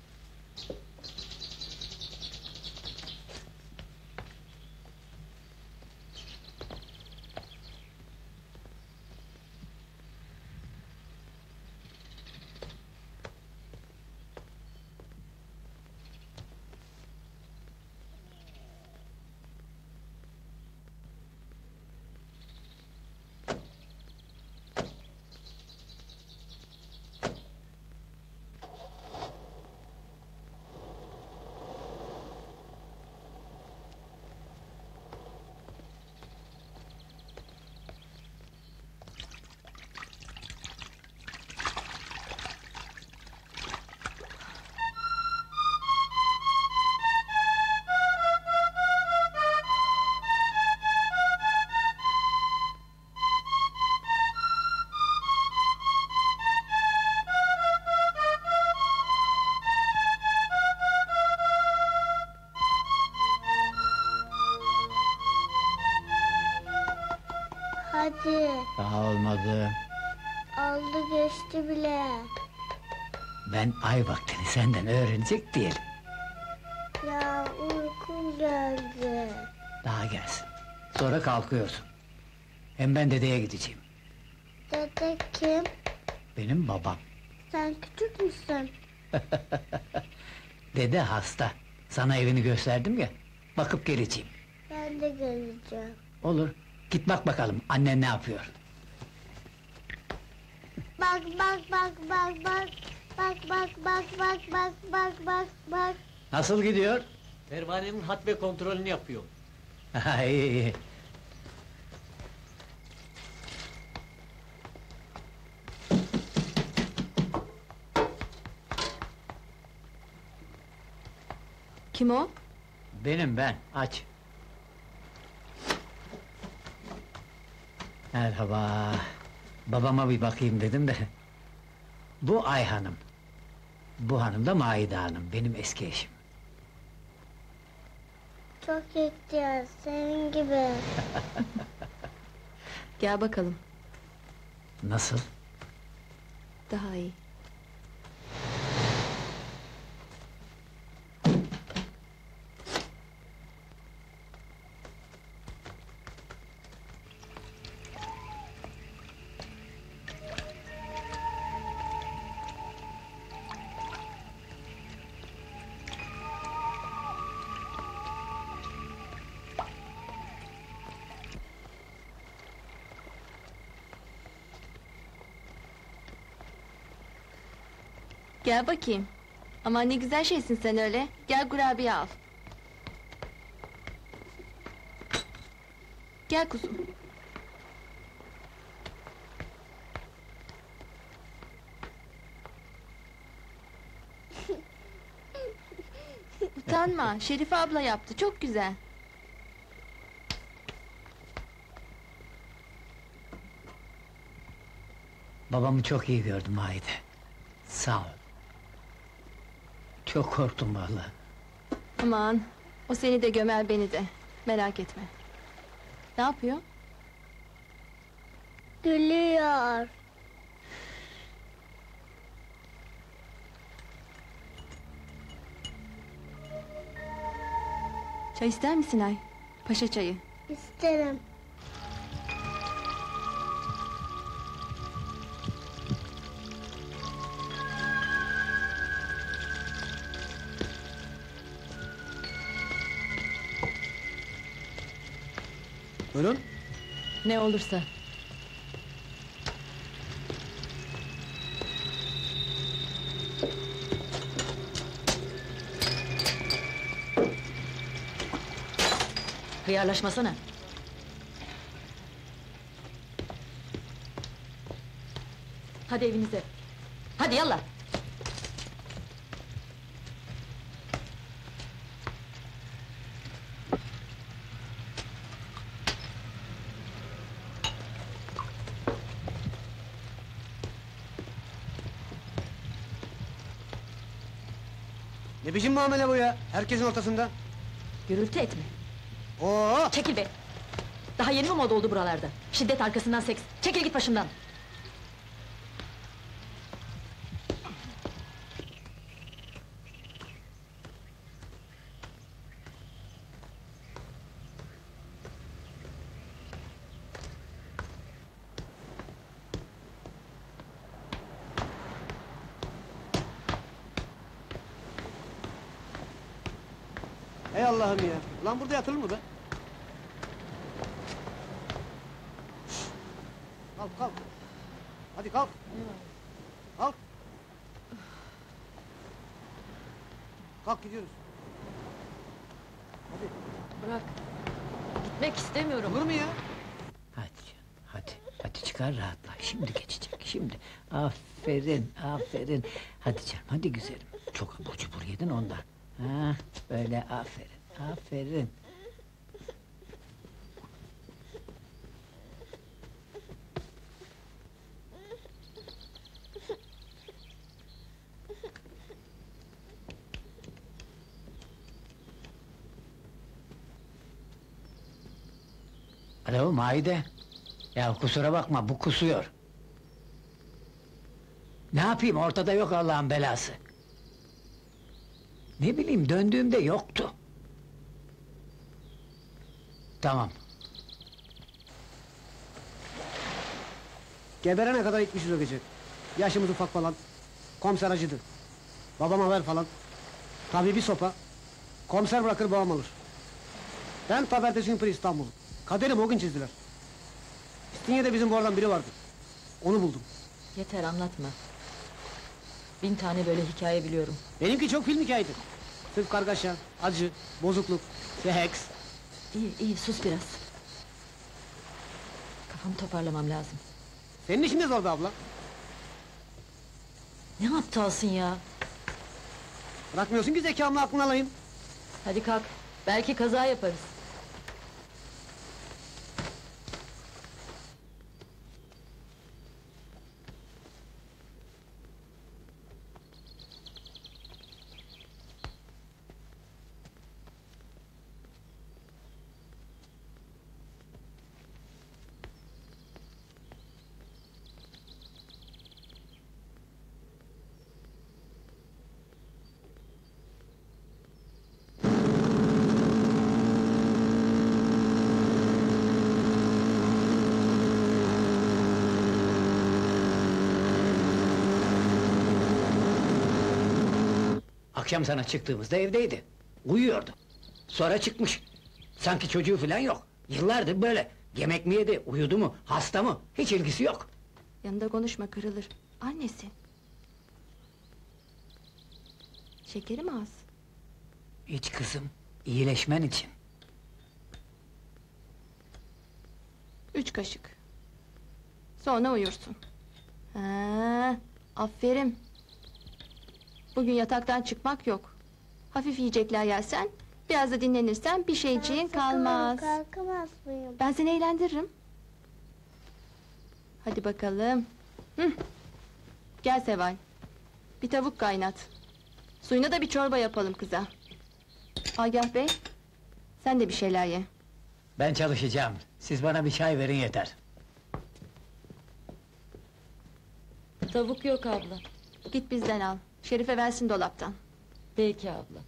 Hadi. Daha olmadı. Oldu geçti bile. Ben ay vaktini senden öğrenecek değilim. Ya uykum geldi. Daha gelsin. Sonra kalkıyorsun. Hem ben dedeye gideceğim. Dede kim? Benim babam. Sen küçük müsün? Dede hasta. Sana evini gösterdim ya. Bakıp geleceğim. Ben de geleceğim. Olur. Git bak bakalım annen ne yapıyor. Bak bak bak bak bak. Bak bak bak bak bak bak bak bak. Nasıl gidiyor? Pervanenin hat ve kontrolünü yapıyor. İyi iyi. Kim o? Benim ben. Aç. Merhaba. Babama bir bakayım dedim de. Bu Ay Hanım. Bu hanım da Maide Hanım. Benim eski eşim. Çok ihtiyar, senin gibi. Gel bakalım. Nasıl? Daha iyi. Gel bakayım. Aman ne güzel şeysin sen öyle. Gel kurabiye al. Gel kuzum. Utanma, Şerife abla yaptı, çok güzel. Babamı çok iyi gördüm Maide. Sağ ol. Çok korktum vallahi. Aman, o seni de gömer beni de. Merak etme. Ne yapıyor? Gülüyor. Çay ister misin Ay? Paşa çayı. İsterim. Buyurun. Ne olursa. Hıyarlaşmasana. Hadi evinize. Hadi yallah. Ne biçim muamele bu ya? Herkesin ortasında. Gürültü etme. Oo! Çekil be! Daha yeni mi moda oldu buralarda? Şiddet arkasından seks. Çekil git başımdan! Ey Allah'ım ya! Lan burada yatılır mı be? Kalk kalk! Hadi kalk! Kalk! Kalk gidiyoruz. Hadi. Bırak. Gitmek istemiyorum. Olur mu ya? Hadi canım, hadi çıkar rahatla. Şimdi geçecek, şimdi. Aferin, aferin. Hadi canım, hadi güzelim. Çok abur cubur yedin ondan. Ha, böyle aferin, aferin. Alo Maide. Ya kusura bakma, bu kusuyor. Ne yapayım, ortada yok Allah'ın belası. Ne bileyim, döndüğümde yoktu. Tamam. Geberene kadar gitmişiz o gece. Yaşımız ufak falan. Komiser acıdı. Babam haber falan. Tabii bir sopa. Komiser bırakır babam alır. Ben Tabertesi Ümpür İstanbul. Kaderimi o gün çizdiler. İstinye'de bizim bu aradan biri vardı. Onu buldum. Yeter anlatma. 1000 tane böyle hikaye biliyorum. Benimki çok film hikayeydi. Sırf kargaşa, acı, bozukluk, seks. İyi sus biraz. Kafamı toparlamam lazım. Senin işin de zordu abla. Ne aptalsın ya? Bırakmıyorsun ki zekamla aklını alayım. Hadi kalk. Belki kaza yaparız. Akşam sana çıktığımızda evdeydi. Uyuyordu. Sonra çıkmış. Sanki çocuğu falan yok. Yıllardır böyle. Yemek mi yedi, uyudu mu, hasta mı? Hiç ilgisi yok. Yanında konuşma kırılır. Annesi. Şekeri mi az? İç kızım, iyileşmen için. 3 kaşık. Sonra uyursun. Ha, aferin. Bugün yataktan çıkmak yok. Hafif yiyecekler yersen, biraz da dinlenirsen bir şeyciğin kalmaz. Kalkamaz mıyım? Ben seni eğlendiririm. Hadi bakalım. Hı. Gel Seval. Bir tavuk kaynat. Suyuna da bir çorba yapalım kıza. Agah Bey, sen de bir şeyler ye. Ben çalışacağım. Siz bana bir çay verin yeter. Tavuk yok abla. Git bizden al. Şerife versin dolaptan. Peki abla.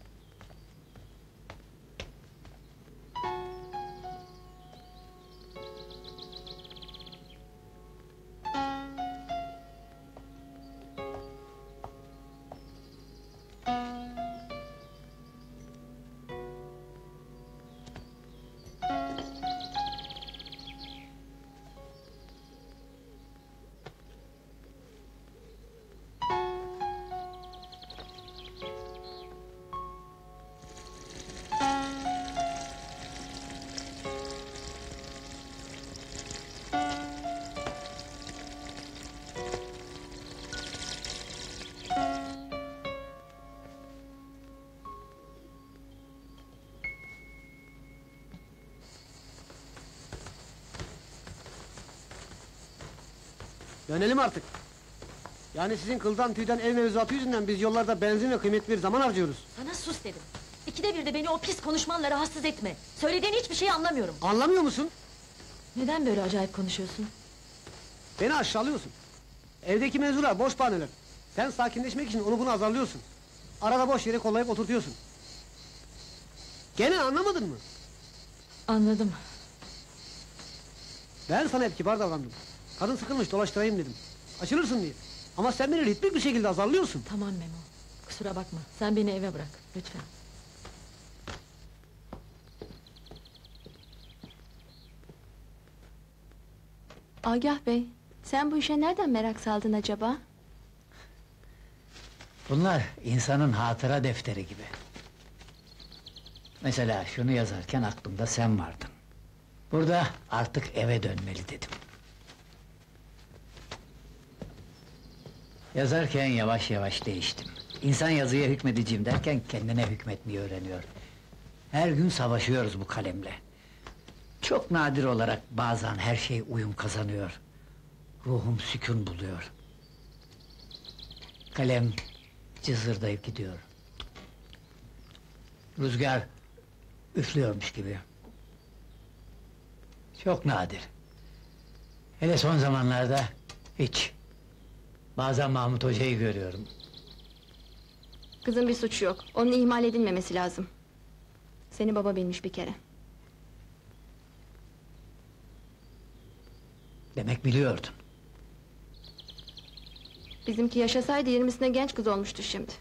Dönelim artık. Yani sizin kıldan tüyden ev mevzuatı yüzünden biz yollarda benzin ve kıymetli bir zaman harcıyoruz. Sana sus dedim. İkide bir de beni o pis konuşmanla rahatsız etme. Söylediğin hiçbir şeyi anlamıyorum. Anlamıyor musun? Neden böyle acayip konuşuyorsun? Beni aşağılıyorsun. Evdeki mevzular boş bahaneler. Sen sakinleşmek için onu bunu azarlıyorsun. Arada boş yere kollayıp oturtuyorsun. Gene anlamadın mı? Anladım. Ben sana hep kibar davrandım. Kadın sıkılmış dolaştırayım dedim. Açılırsın diye. Ama sen beni ritmik bir şekilde azarlıyorsun. Tamam Memo. Kusura bakma. Sen beni eve bırak. Lütfen. Agah Bey, sen bu işe nereden merak saldın acaba? Bunlar insanın hatıra defteri gibi. Mesela şunu yazarken aklımda sen vardın. Burada artık eve dönmeli dedim. Yazarken yavaş yavaş değiştim. İnsan yazıya hükmedeceğim derken kendine hükmetmeyi öğreniyor. Her gün savaşıyoruz bu kalemle. Çok nadir olarak bazen her şey uyum kazanıyor. Ruhum sükun buluyor. Kalem cızırdayıp gidiyor. Rüzgar üflüyormuş gibi. Çok nadir. Hele son zamanlarda hiç. Bazen Mahmut Hoca'yı görüyorum. Kızın bir suçu yok. Onun ihmal edilmemesi lazım. Seni baba bilmiş bir kere. Demek biliyordun. Bizimki yaşasaydı 20'sine genç kız olmuştu şimdi.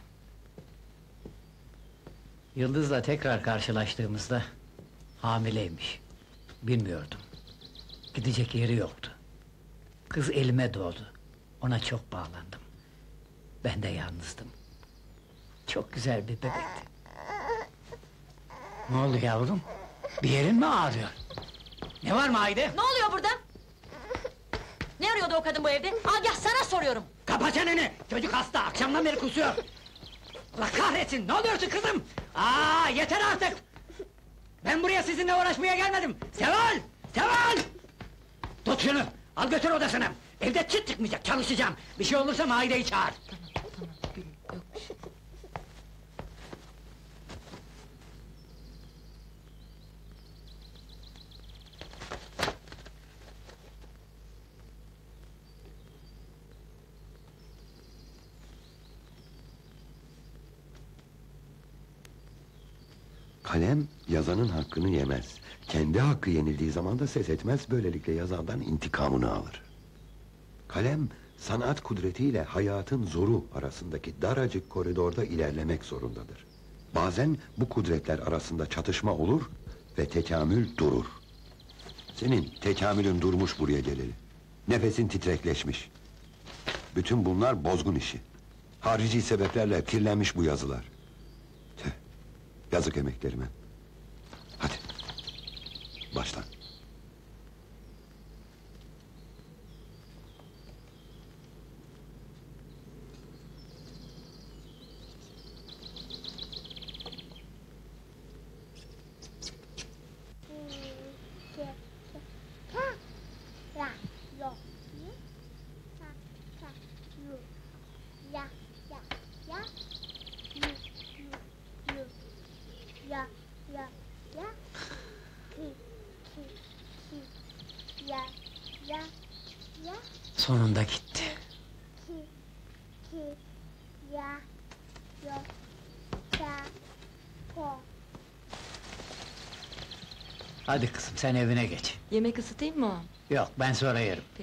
Yıldız'la tekrar karşılaştığımızda hamileymiş. Bilmiyordum. Gidecek yeri yoktu. Kız elime doğdu. Ona çok bağlandım. Ben de yalnızdım. Çok güzel bir bebekti. Ne oldu yavrum? Bir yerin mi ağrıyor? Ne var Maide? Ne oluyor burada? Ne arıyordu o kadın bu evde? Agah sana soruyorum. Kapa çeneni! Çocuk hasta, akşamdan beri kusuyor! Allah kahretsin, ne oluyorsun kızım? Aa, yeter artık! Ben buraya sizinle uğraşmaya gelmedim! Seval! Seval! Tut şunu, al götür odasına! Evde çıt çıkmayacak, çalışacağım! Bir şey olursa Maide'yi çağır! Kalem yazanın hakkını yemez. Kendi hakkı yenildiği zaman da ses etmez. Böylelikle yazandan intikamını alır. Kalem sanat kudretiyle hayatın zoru arasındaki daracık koridorda ilerlemek zorundadır. Bazen bu kudretler arasında çatışma olur ve tekamül durur. Senin tekamülün durmuş buraya geleli. Nefesin titrekleşmiş. Bütün bunlar bozgun işi. Harici sebeplerle kirlenmiş bu yazılar. Tüh, yazık emeklerime. Hadi, başla. Sonunda gitti. Hadi kızım, sen evine geç. Yemek ısıtayım mı ağam? Yok, ben sonra yerim. Peki.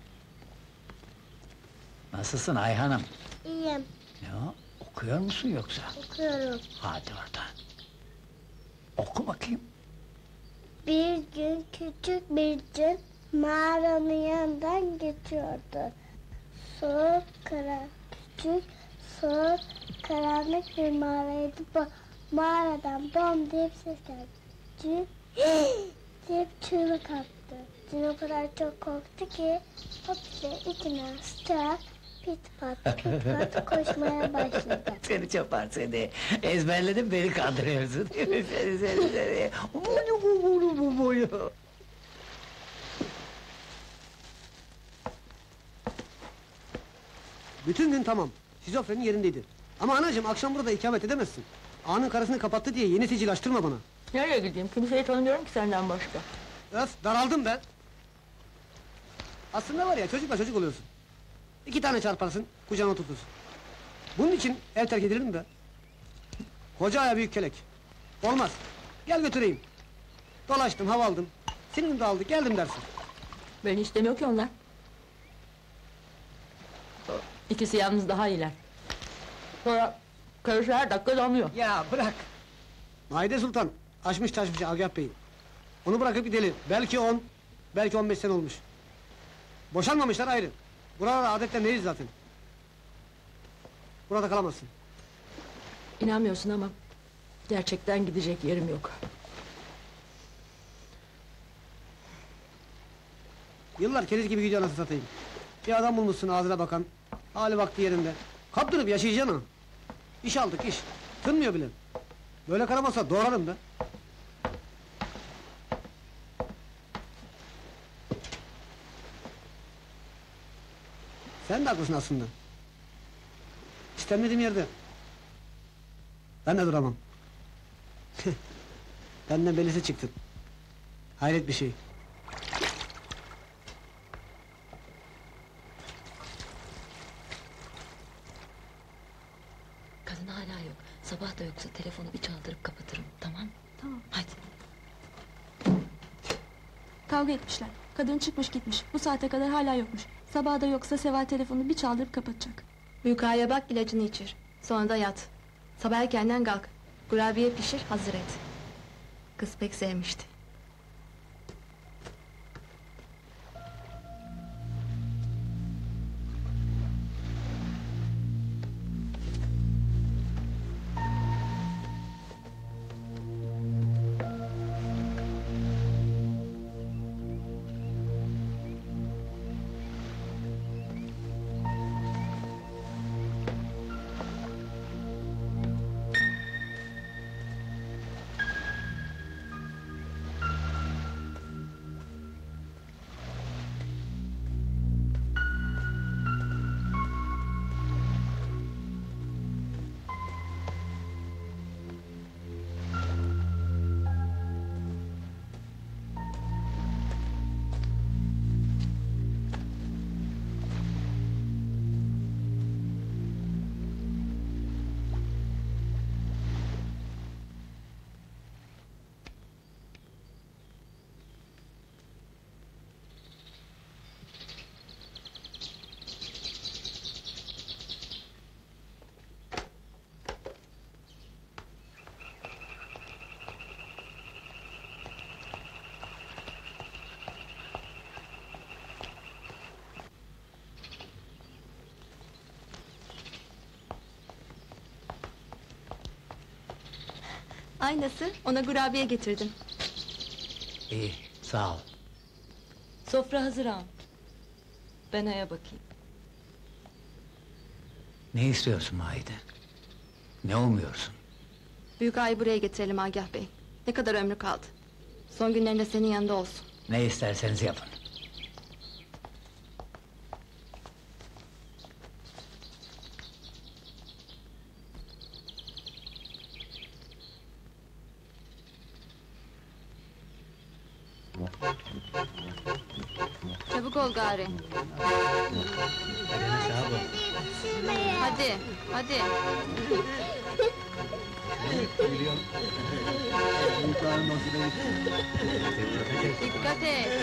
Nasılsın Ayhan'ım? İyiyim, Ne o, okuyor musun yoksa? okuyorum. Hadi oradan. Oku bakayım. Bir gün küçük bir cin mağaranın yanından geçiyordu. Soğuk, küçük, soğuk, karanlık bir mağaraydı bu. Mağaradan bom diye seslendi. Cin diye çığlık attı. Cin o kadar çok korktu ki hapse içine sıçrayarak pit pat pit pat koşmaya başladı. Seni çapar seni. Ezberledim, beni kandırıyorsun. seni. Bütün gün tamam. Şizofrenin yerindeydi. Ama anacığım akşam burada ikamet edemezsin. Ağanın karısını kapattı diye yeni sicil açtırma bana. Nereye gideyim? Kimseyi tanımıyorum ki senden başka. Öf, daraldım ben. Aslında var ya, çocukla çocuk oluyorsun. 2 tane çarparsın, kucağına oturtursun. Bunun için ev terk edilir mi be? Koca aya büyük kelek. Olmaz. Gel götüreyim. Dolaştım, hava aldım. Sinirim dağıldı, geldim dersin. Beni istemiyor ki onlar. İkisi yalnız daha iyiler. Sonra karısı her dakika damlıyor. Ya bırak! Maide Sultan, açmış taşmış Agah Bey'i. Onu bırakıp gidelim. Belki 10, belki 15 sene olmuş. Boşanmamışlar ayrı. Buralarda adetten neyiz zaten. Burada kalamazsın. İnanmıyorsun ama gerçekten gidecek yerim yok. Yıllar keriz gibi gidiyor anasını satayım. Bir adam bulmuşsun ağzına bakan, hali vakti yerinde. Kaptırıp yaşayacaksın ha. İş aldık iş, tınmıyor bile. Böyle karamazsa doğrarım da. Sen de haklısın aslında. İstenmediğim yerde. Ben de duramam. Benden belisi çıktı. Hayret bir şey. Kadın hala yok. Sabah da yoksa telefonu bir çaldırıp kapatırım. Tamam? Tamam. Hadi. Kavga etmişler. Kadın çıkmış gitmiş. Bu saate kadar hala yokmuş. Sabah da yoksa Seval telefonu bir çaldırıp kapatacak. Büyük ağaya bak, ilacını içir. Sonra da yat. Sabah erkenden kalk. Kurabiye pişir, hazır et. Kız pek sevmişti. Aynası, ona kurabiye getirdim. İyi, sağ ol. Sofra hazır ağam. Ben aya bakayım. Ne istiyorsun Maide? Ne umuyorsun? Büyük ağayı buraya getirelim Agah Bey. Ne kadar ömrü kaldı. Son günlerinde senin yanında olsun. Ne isterseniz yapın. Çabuk ol gari. Hadi, hadi. Dikkat et.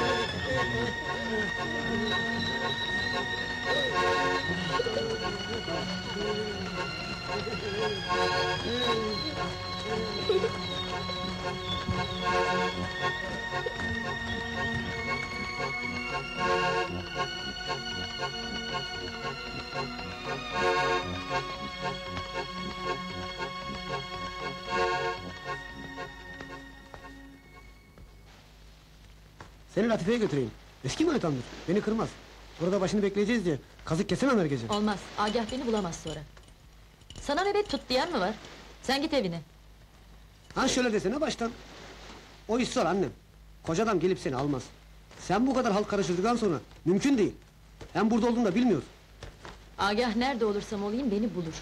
Seni Latife'ye götüreyim. Eski manitandır, beni kırmaz. Burada başını bekleyeceğiz diye kazık kesemem her gece. Olmaz, Agah beni bulamaz sonra. Sana nöbet tut diyen mi var? Sen git evine. Ha şöyle desene baştan. O iş zor annem. Koca adam gelip seni almaz. Sen bu kadar halk karıştırdıktan sonra mümkün değil. Hem burada olduğunu da bilmiyor. Agah nerede olursam olayım beni bulur.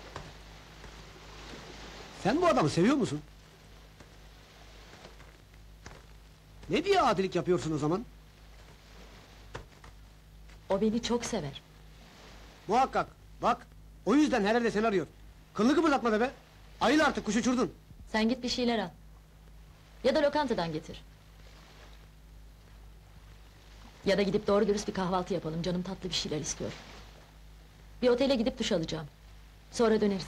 Sen bu adamı seviyor musun? Ne diye adilik yapıyorsun o zaman? O beni çok sever. Muhakkak, bak, o yüzden her yerde seni arıyor. Kıllı kıpırdatma be! Ayıl artık, kuş uçurdun! Sen git bir şeyler al. Ya da lokantadan getir. Ya da gidip doğru dürüst bir kahvaltı yapalım, canım tatlı bir şeyler istiyor. Bir otele gidip duş alacağım. Sonra döneriz.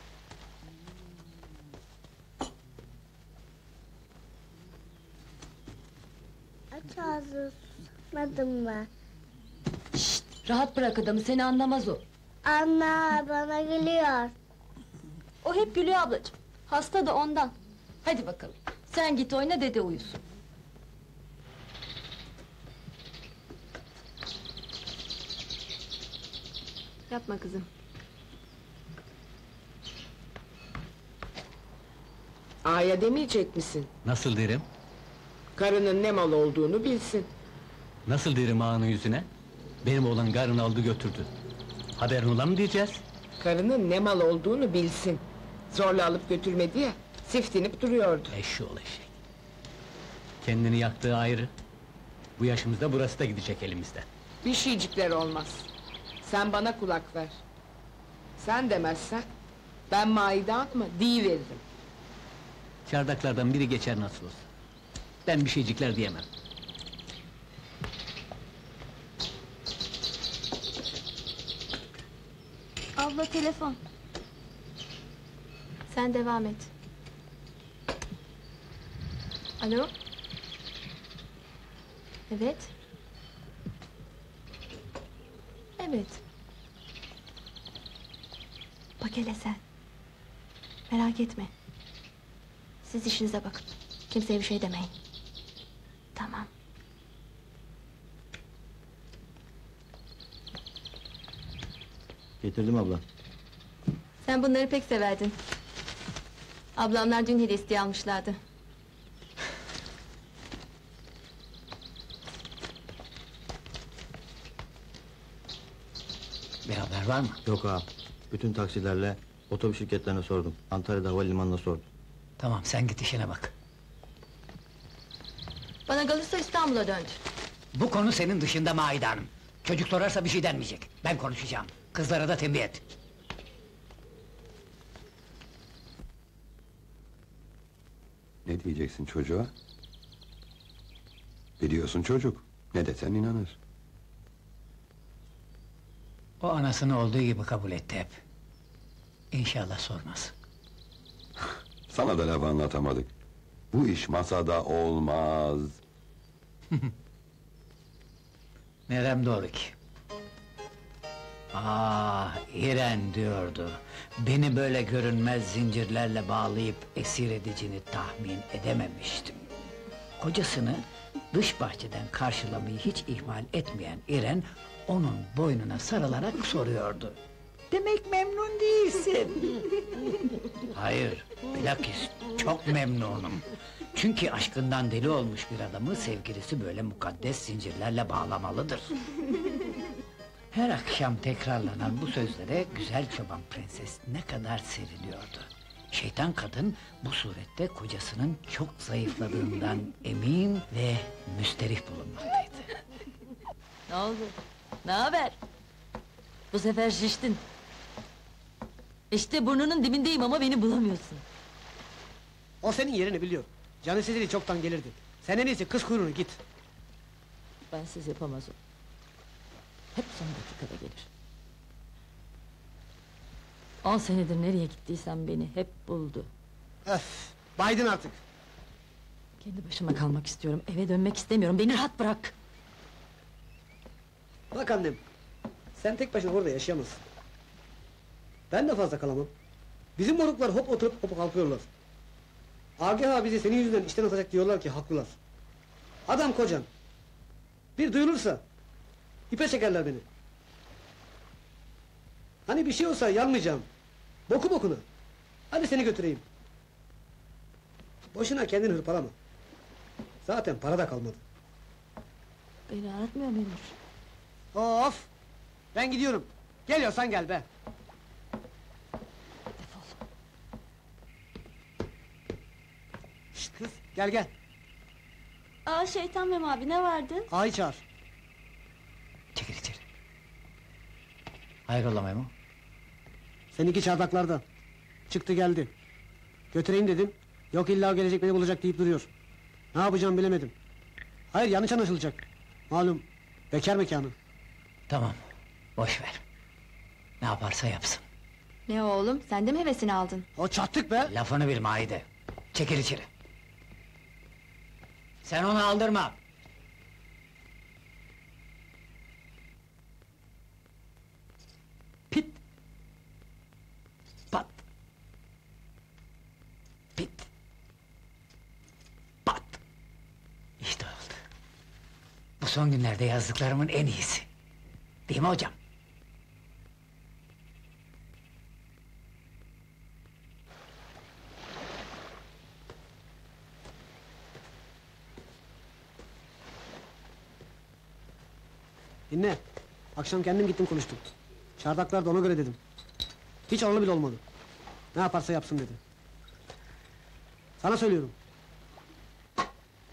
Aç ağzını, susmadın mı? Şşt, rahat bırak adamı, seni anlamaz o. Anne, bana gülüyor. O hep gülüyor ablacığım. Hasta da ondan. Hadi bakalım, sen git oyna, dede uyusun. Yapma kızım. Ağaya demeyecek misin? Nasıl derim? Karının ne mal olduğunu bilsin. Nasıl derim ağanın yüzüne? Benim oğlan karını aldı götürdü. Haberin ola mı diyeceğiz? Karının ne mal olduğunu bilsin. Zorla alıp götürmedi ya, siftinip duruyordu. Eşşoğlu eşek. Kendini yaktığı ayrı. Bu yaşımızda burası da gidecek elimizden. Bir şeycikler olmaz. Sen bana kulak ver. Sen demezsen, ben maide atma, deyiveririm. Çardaklardan biri geçer nasıl olsa. Ben bir şeycikler diyemem. Abla telefon. Sen devam et. Alo? Evet. Evet. Bak hele sen. Merak etme. Siz işinize bakın. Kimseye bir şey demeyin. Tamam. Getirdim abla. Sen bunları pek severdin. Ablamlar dün hediyesi almışlardı. Bir haber var mı? Yok ağam. Bütün taksilerle otobüs şirketlerine sordum. Antalya'da havalimanına sordum. Tamam, sen git işine bak. Bana kalırsa İstanbul'a döndü. Bu konu senin dışında Maide Hanım. Çocuk sorarsa bir şey denmeyecek. Ben konuşacağım. Kızlara da tembih et. Ne diyeceksin çocuğa? Biliyorsun çocuk. Ne desen inanır. O anasını olduğu gibi kabul etti hep. İnşallah sormaz. Sana da laf anlatamadık. Bu iş masada olmaz. Nerem doğru ki? İren diyordu. Beni böyle görünmez zincirlerle bağlayıp esir edicini tahmin edememiştim. Kocasını dış bahçeden karşılamayı hiç ihmal etmeyen İren, onun boynuna sarılarak soruyordu. Demek memnun değilsin. Hayır, bilakis çok memnunum. Çünkü aşkından deli olmuş bir adamı sevgilisi böyle mukaddes zincirlerle bağlamalıdır. Her akşam tekrarlanan bu sözlere güzel çoban prenses ne kadar seviniyordu. Şeytan kadın bu surette kocasının çok zayıfladığından emin ve müsterih bulunmaktaydı. Ne oldu? Ne haber? Bu sefer şiştin. İşte burnunun dibindeyim ama beni bulamıyorsun. O senin yerini biliyor. Canı sesini çoktan gelirdi. Sen en iyisi kız kuyruğunu git. Bensiz yapamaz o. Hep son dakikada gelir. 10 senedir nereye gittiysem beni hep buldu. Öf, baydın artık. Kendi başıma kalmak istiyorum, eve dönmek istemiyorum, beni rahat bırak! Bak annem, sen tek başına orada yaşayamazsın. Ben de fazla kalamam. Bizim moruklar hop oturup hop kalkıyorlar. Agah abi bizi senin yüzünden işten atacak diyorlar ki haklılar. Adam kocan. Bir duyulursa ipe çekerler beni. Hani bir şey olsa yanmayacağım. Boku bokuna. Hadi seni götüreyim. Boşuna kendini hırpalama. Zaten para da kalmadı. Beni aratmıyor muymuş? Of! Ben gidiyorum. Geliyorsan gel be. Şşt kız, gel gel. Aa Şeytan Mem abi ne vardı? Ağayı çağır. Çekil içeri. Hayrola Memo? Seninki çardaklarda. Çıktı geldi. Götüreyim dedim. Yok illa o gelecek beni bulacak deyip duruyor. Ne yapacağım bilemedim. Hayır yanlış anlaşılacak. Malum bekar mekanı. Tamam, boş ver. Ne yaparsa yapsın. Ne oğlum, sen de mi hevesini aldın? O çattık be! Lafını bil Maide. Çekil içeri. Sen onu aldırma. Pit. Pat. Pit. Pat. İşte oldu. Bu son günlerde yazdıklarımın en iyisi. Değil mi hocam? Dinle. Akşam kendim gittim konuştum. Çardaklar da ona göre dedim. Hiç oralı bile olmadı. Ne yaparsa yapsın dedi. Sana söylüyorum.